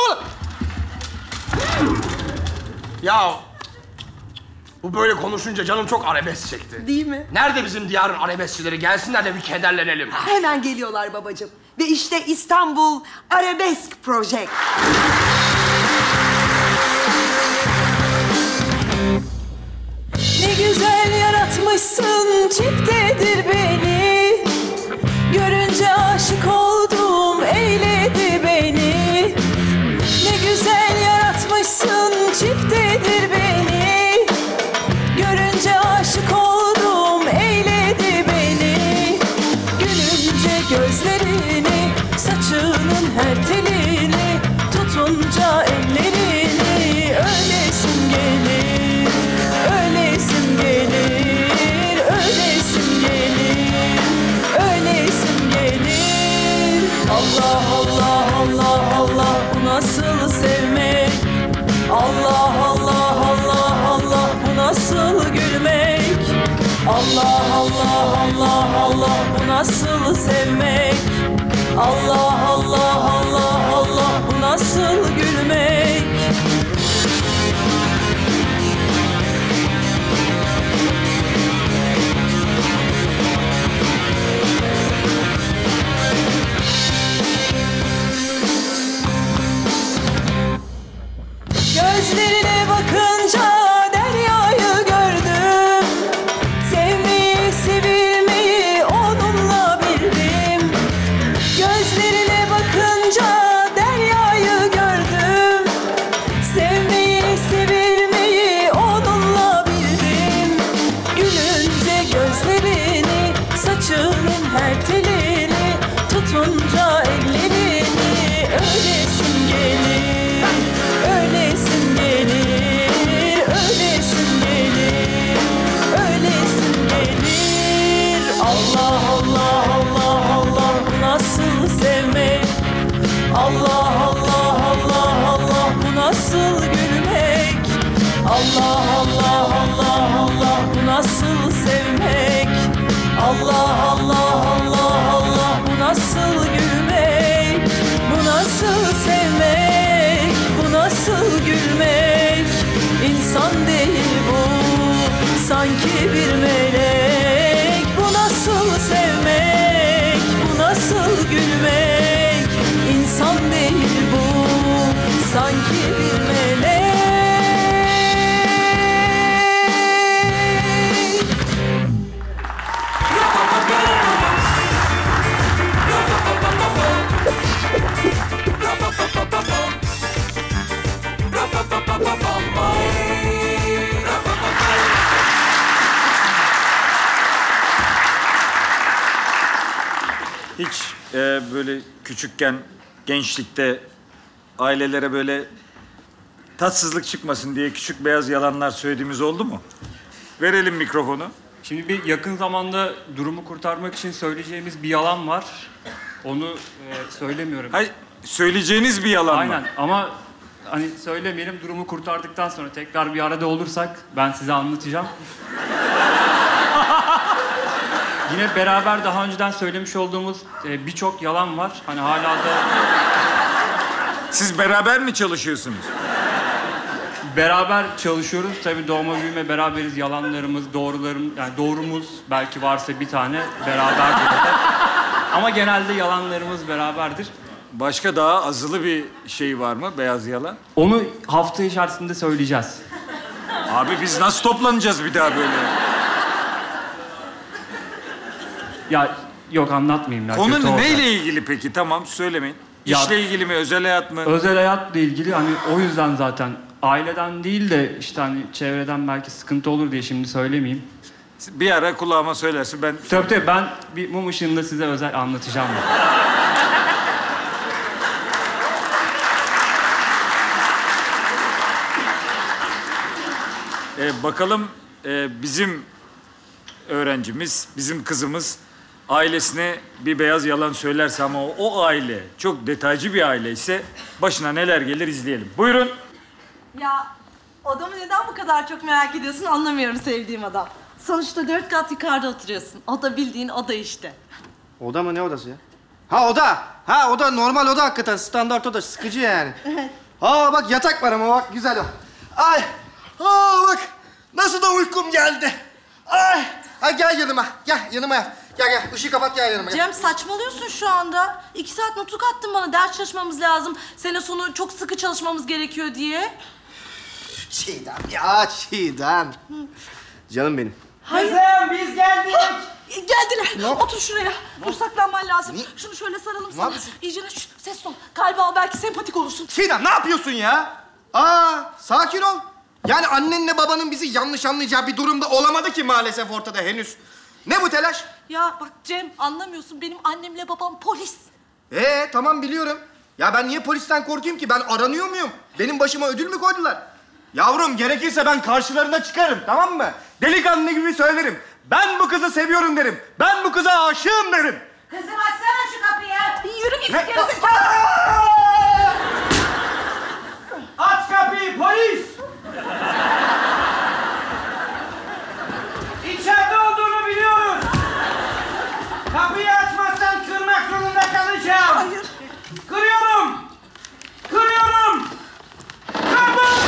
Ya bu böyle konuşunca canım çok arabesk çekti. Değil mi? Nerede bizim diyarın arabeskçileri? Gelsinler de bir kederlenelim. Hemen geliyorlar babacığım. Ve işte İstanbul Arabesk Project. Ne güzel yaratmışsın çiftedir beni. Görünce aşık oldum eyledi beni. Ne güzel yaratmışsın çiftedir beni. Görünce aşık oldum eyledi beni. Gülünce gözlerini, saçının her telini, tutunca ellerini öylesin gelir, öylesin gelir, öylesin gelir, öylesin gelir. Allah Allah Allah Allah bu nasıl sevmek? Allah Allah Allah Allah bu nasıl gülmek? Allah Allah Allah Allah bu nasıl sevmek? Allah Allah Allah Allah Allah Allah Allah bu nasıl gülmek? Allah Allah Allah Allah bu nasıl sevmek? Allah Allah Allah Allah bu nasıl gülmek? Bu nasıl sevmek? Bu nasıl gülmek? İnsan değil bu, sanki bir melek. Bu nasıl sevmek? Bu nasıl gülmek? İnsan değil bu, sanki bir melek. Hiç böyle küçükken, gençlikte ailelere böyle tatsızlık çıkmasın diye küçük beyaz yalanlar söylediğimiz oldu mu? Verelim mikrofonu. Şimdi bir yakın zamanda durumu kurtarmak için söyleyeceğimiz bir yalan var. Onu söylemiyorum. Hayır, söyleyeceğiniz bir yalan mı? Aynen ama hani söylemeyelim, durumu kurtardıktan sonra tekrar bir arada olursak ben size anlatacağım. Yine beraber daha önceden söylemiş olduğumuz birçok yalan var. Hani hala da... Siz beraber mi çalışıyorsunuz? Beraber çalışıyoruz. Tabii doğma büyüme beraberiz. Yalanlarımız, yani doğrumuz belki varsa bir tane beraberdir. Ama genelde yalanlarımız beraberdir. Başka daha azılı bir şey var mı? Beyaz yalan. Onu hafta içerisinde söyleyeceğiz. Abi biz nasıl toplanacağız bir daha böyle? Ya yok anlatmayayım. Ya, konu neyle ilgili peki? Tamam söylemeyin. Ya, İşle ilgili mi? Özel hayat mı? Özel hayatla ilgili hani o yüzden zaten aileden değil de işte hani çevreden belki sıkıntı olur diye şimdi söylemeyeyim. Bir ara kulağıma söylersin ben... Tabii ben bir mum ışığında size özel anlatacağım. Bakalım bizim öğrencimiz, bizim kızımız ailesine bir beyaz yalan söylerse ama o aile çok detaycı bir aile ise başına neler gelir izleyelim. Buyurun. Ya odamı neden bu kadar çok merak ediyorsun anlamıyorum sevdiğim adam. Sonuçta 4 kat yukarıda oturuyorsun. O da bildiğin oda işte. Oda mı? Ne odası ya? Ha oda. Ha oda normal oda hakikaten. Standart oda. Sıkıcı yani. Evet. Aa bak yatak var ama bak güzel o. Ay. Aa bak. Nasıl da uykum geldi. Ay. Ay gel yanıma. Gel yanıma yat. Gel gel. Işığı kapat gel yanıma. Gel. Cem saçmalıyorsun şu anda. 2 saat nutuk attın bana. Ders çalışmamız lazım. Sene sonu çok sıkı çalışmamız gerekiyor diye. Çiğdem ya Çiğdem. Canım benim. Hayır. Kızım biz geldik. Geldiler. Otur şuraya. Dur saklanman lazım. Şunu şöyle saralım sana. İyice ses ol. Kalbi al belki sempatik olursun. Çiğdem ne yapıyorsun ya? Aa sakin ol. Yani annenle babanın bizi yanlış anlayacağı bir durumda olamadı ki maalesef ortada henüz. Ne bu telaş? Ya bak Cem anlamıyorsun. Benim annemle babam polis. Tamam biliyorum. Ya ben niye polisten korkayım ki? Ben aranıyor muyum? Benim başıma ödül mü koydular? Yavrum gerekirse ben karşılarına çıkarım tamam mı? Delikanlı gibi söylerim. Ben bu kızı seviyorum derim. Ben bu kıza aşığım derim. Kızım açsana şu kapıyı. Yürü git. Ne? Aç kapıyı polis. İçeride olduğunu biliyoruz. Kapıyı açmazsan kırmak zorunda kalacağım. Hayır. Kırıyorum. Kırıyorum. Kırdım.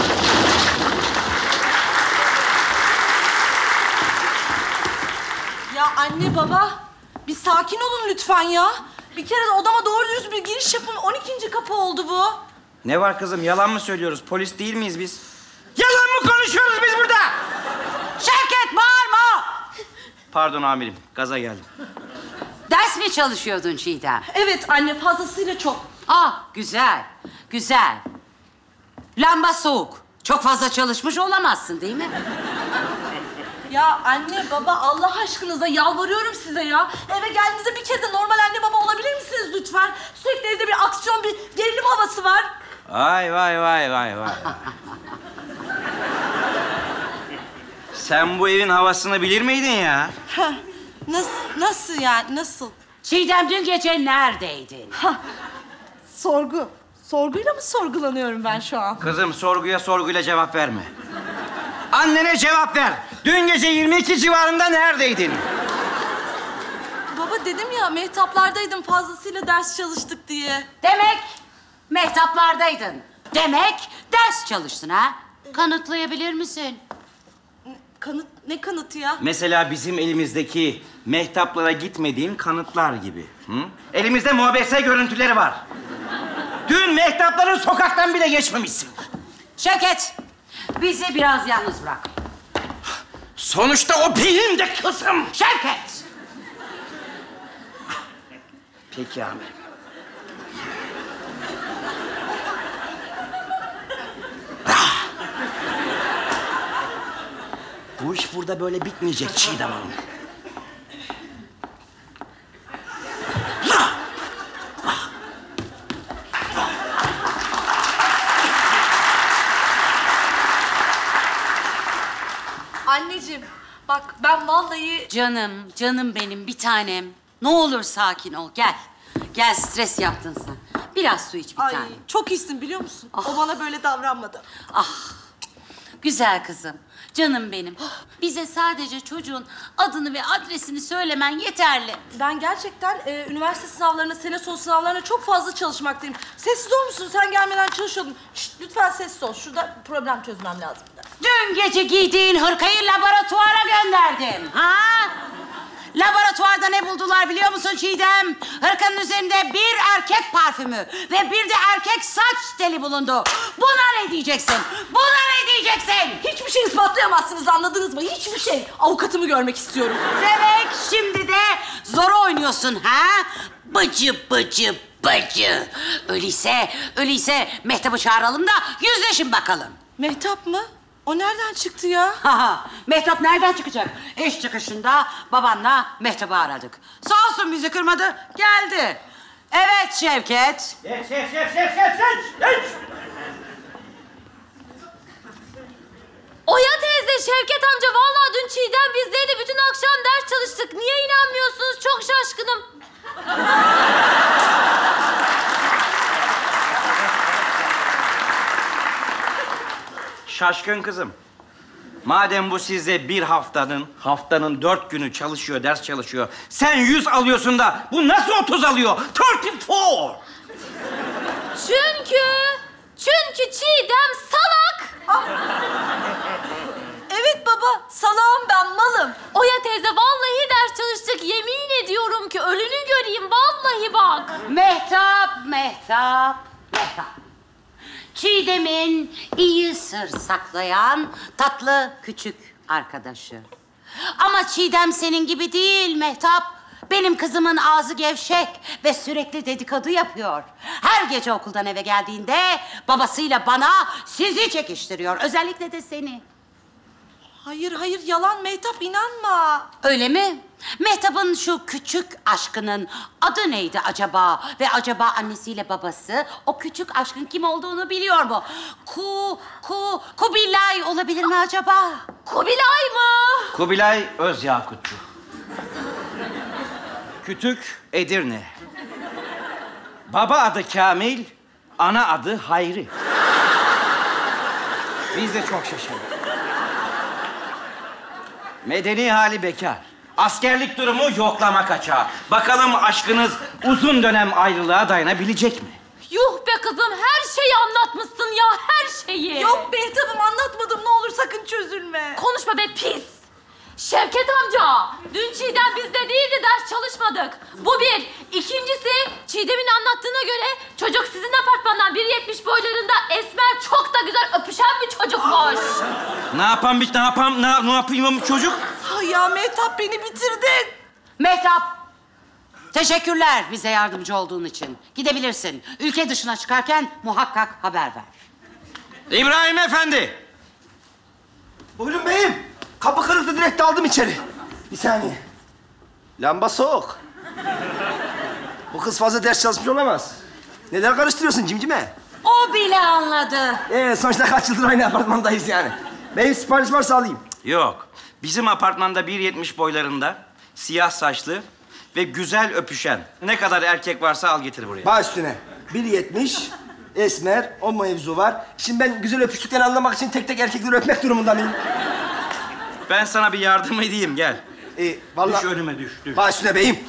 Ya anne baba bir sakin olun lütfen ya. Bir kere de odama doğru düz bir giriş yapın. 12. kapı oldu bu. Ne var kızım yalan mı söylüyoruz? Polis değil miyiz biz? Yalan mı konuşuyoruz biz burada? Şevket bağırma. Pardon amirim gaza geldim. Ders mi çalışıyordun Çiğdem? Evet anne fazlasıyla çok. Güzel. Güzel. Lamba soğuk. Çok fazla çalışmış olamazsın değil mi? Ya anne baba Allah aşkınıza yalvarıyorum size ya. Eve geldiğinizde bir kere de normal anne baba olabilir misiniz lütfen? Sürekli evde bir aksiyon, bir gerilim havası var. Vay vay vay vay vay. Sen bu evin havasını bilir miydin ya? Nasıl yani nasıl? Çiğdem dün gece neredeydin? Sorgu. Sorguyla mı sorgulanıyorum ben şu an? Kızım sorguya sorguyla cevap verme. Annene cevap ver. Dün gece 22 civarında neredeydin? Baba dedim ya mehtaplardaydım fazlasıyla ders çalıştık diye. Demek mehtaplardaydın. Demek ders çalıştın ha? Kanıtlayabilir misin? Ne kanıtı ya? Mesela bizim elimizdeki mehtaplara gitmediğin kanıtlar gibi. Hı? Elimizde mobese görüntüleri var. Dün mehtapların sokaktan bile geçmemişsin. Şevket, bizi biraz yalnız bırak. Sonuçta o benim de kızım. Şevket! Peki amirim. Bu iş burada böyle bitmeyecek Çiğdem Hanım. Anneciğim bak ben vallahi... Canım benim bir tanem. Ne olur sakin ol, gel. Gel, stres yaptın sen. Biraz su iç bir tane. Çok iyisin biliyor musun? O bana böyle davranmadı. Güzel kızım, canım benim. Bize sadece çocuğun adını ve adresini söylemen yeterli. Ben gerçekten üniversite sınavlarına, sene sonu sınavlarına çok fazla çalışmaktayım. Sessiz ol musun? Sen gelmeden çalışıyordum. Şişt, lütfen sessiz ol. Şurada problem çözmem lazım. Dün gece giydiğin hırkayı laboratuvara gönderdim. Ha? Laboratuvarda ne buldular biliyor musun Çiğdem? Hırkanın üzerinde bir erkek parfümü ve bir de erkek saç teli bulundu. Buna ne diyeceksin? Buna ne diyeceksin? Hiçbir şey ispatlayamazsınız, anladınız mı? Hiçbir şey. Avukatımı görmek istiyorum. Demek şimdi de zor oynuyorsun ha? Bıcı. Öyleyse Mehtap'ı çağıralım da yüzleşin bakalım. Mehtap mı? O nereden çıktı ya? Mehtap nereden çıkacak? İş çıkışında babanla Mehtap'ı aradık. Sağ olsun bizi kırmadı, geldi. Evet Şevket. Geç. Oya teyze, Şevket amca vallahi dün Çiğdem bizdeydi. Bütün akşam ders çalıştık. Niye inanmıyorsunuz? Çok şaşkınım. Şaşkın kızım. Madem bu size bir haftanın 4 günü çalışıyor, ders çalışıyor. Sen 100 alıyorsun da bu nasıl 30 alıyor? 34! Çünkü Çiğdem salak. Evet baba, salağım ben, malım. Oya teyze vallahi ders çalıştık. Yemin ediyorum ki ölünü göreyim. Vallahi bak. Mehtap. Çiğdem'in iyi sır saklayan tatlı küçük arkadaşı. Ama Çiğdem senin gibi değil Mehtap. Benim kızımın ağzı gevşek ve sürekli dedikodu yapıyor. Her gece okuldan eve geldiğinde babasıyla bana sizi çekiştiriyor. Özellikle de seni. Hayır yalan Mehtap, inanma. Öyle mi? Mehtap'ın şu küçük aşkının adı neydi acaba? Ve acaba annesiyle babası o küçük aşkın kim olduğunu biliyor mu? Kubilay olabilir mi acaba? Kubilay mı? Kubilay Özyakutçu. Kütük Edirne. Baba adı Kamil, ana adı Hayri. Biz de çok şaşırdık. Medeni hali bekar. Askerlik durumu yoklama kaçağı. Bakalım aşkınız uzun dönem ayrılığa dayanabilecek mi? Yuh be kızım, her şeyi anlatmışsın ya, her şeyi. Yok Mehtap'ım, anlatmadım. Ne olur sakın çözülme. Konuşma be pis. Şevket amca, dün Çiğdem bizde değildi, ders çalışmadık. Bu bir. İkincisi, Çiğdem'in anlattığına göre çocuk sizin apartmandan 1.70 boylarında esmer, çok da güzel öpüşen bir çocukmuş. Ne yapayım çocuk? Ya Mehtap, beni bitirdin. Mehtap, teşekkürler bize yardımcı olduğun için. Gidebilirsin. Ülke dışına çıkarken muhakkak haber ver. İbrahim Efendi. Buyurun beyim. Kapı kırıldı, direkt daldım içeri. Bir saniye. Lamba soğuk. Bu kız fazla ders çalışmış olamaz. Neler karıştırıyorsun cimcime? O bile anladı. Sonuçta kaç yıldır aynı apartmandayız yani. Beyim sipariş varsa alayım. Yok. Bizim apartmanda 1.70 boylarında, siyah saçlı ve güzel öpüşen ne kadar erkek varsa al getir buraya. Baş üstüne. 1.70, esmer, o mevzu var. Şimdi ben güzel öpüştüklerini anlamak için tek tek erkekleri öpmek durumunda mıyım? Ben sana bir yardım edeyim, gel. Vallahi... Düş önüme, düş. Baş üstüne beyim.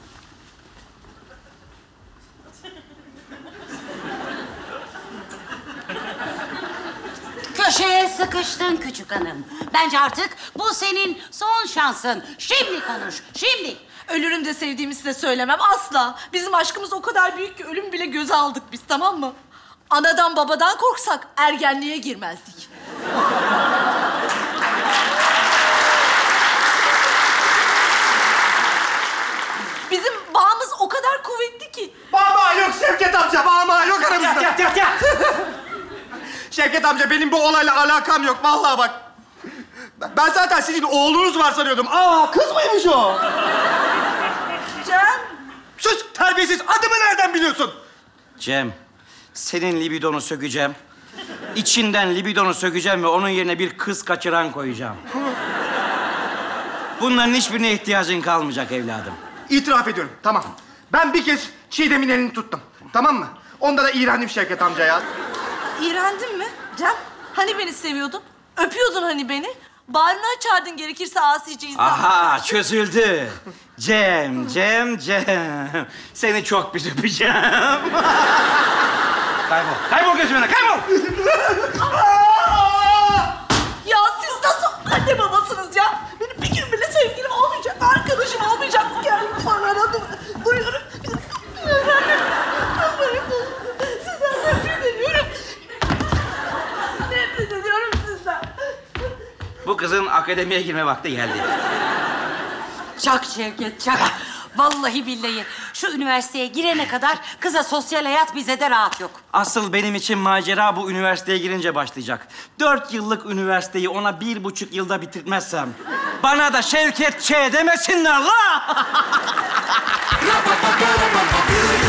Köşeye sıkıştın küçük hanım. Bence artık bu senin son şansın. Şimdi konuş, şimdi. Ölürüm de sevdiğimi size söylemem asla. Bizim aşkımız o kadar büyük ki ölüm bile göze aldık biz, tamam mı? Anadan babadan korksak ergenliğe girmezdik. Bizim bağımız o kadar kuvvetli ki. Bağ yok Şevket amca, bağ yok aramızda. Yat. Şevket amca benim bu olayla alakam yok vallahi bak. Ben zaten sizin oğlunuz var sanıyordum. Aa kız mıymış o? Cem. Sus terbiyesiz, adımı nereden biliyorsun? Cem, senin libidonu sökeceğim. İçinden libidonu sökeceğim ve onun yerine bir kız kaçıran koyacağım. Bunların hiçbirine ihtiyacın kalmayacak evladım. İtiraf ediyorum, tamam. Ben bir kez Çiğdem'in elini tuttum, tamam mı? Onda da iğrendim Şevket amca ya. İğrendin mi? Cem, hani beni seviyordun? Öpüyordun hani beni? Bağrını açardın gerekirse asice insan. Aha, çözüldü. Cem. Seni çok bir öpeceğim. Kaybol gözümden, kaybol! Ya siz nasıl anne babasınız ya? Benim bir gün bile sevgilim olmayacak, arkadaşım olmayacak. Gel bana duyuyorum. Sizden nefret ediyorum. Nefret ediyorum sizden. Bu kızın akademiye girme vakti geldi. Çak Şevket, çak. Vallahi billahi. Şu üniversiteye girene kadar kıza sosyal hayat bize de rahat yok. Asıl benim için macera bu üniversiteye girince başlayacak. 4 yıllık üniversiteyi ona 1,5 yılda bitirtmezsem... ...bana da Şevket Ç demesinler la!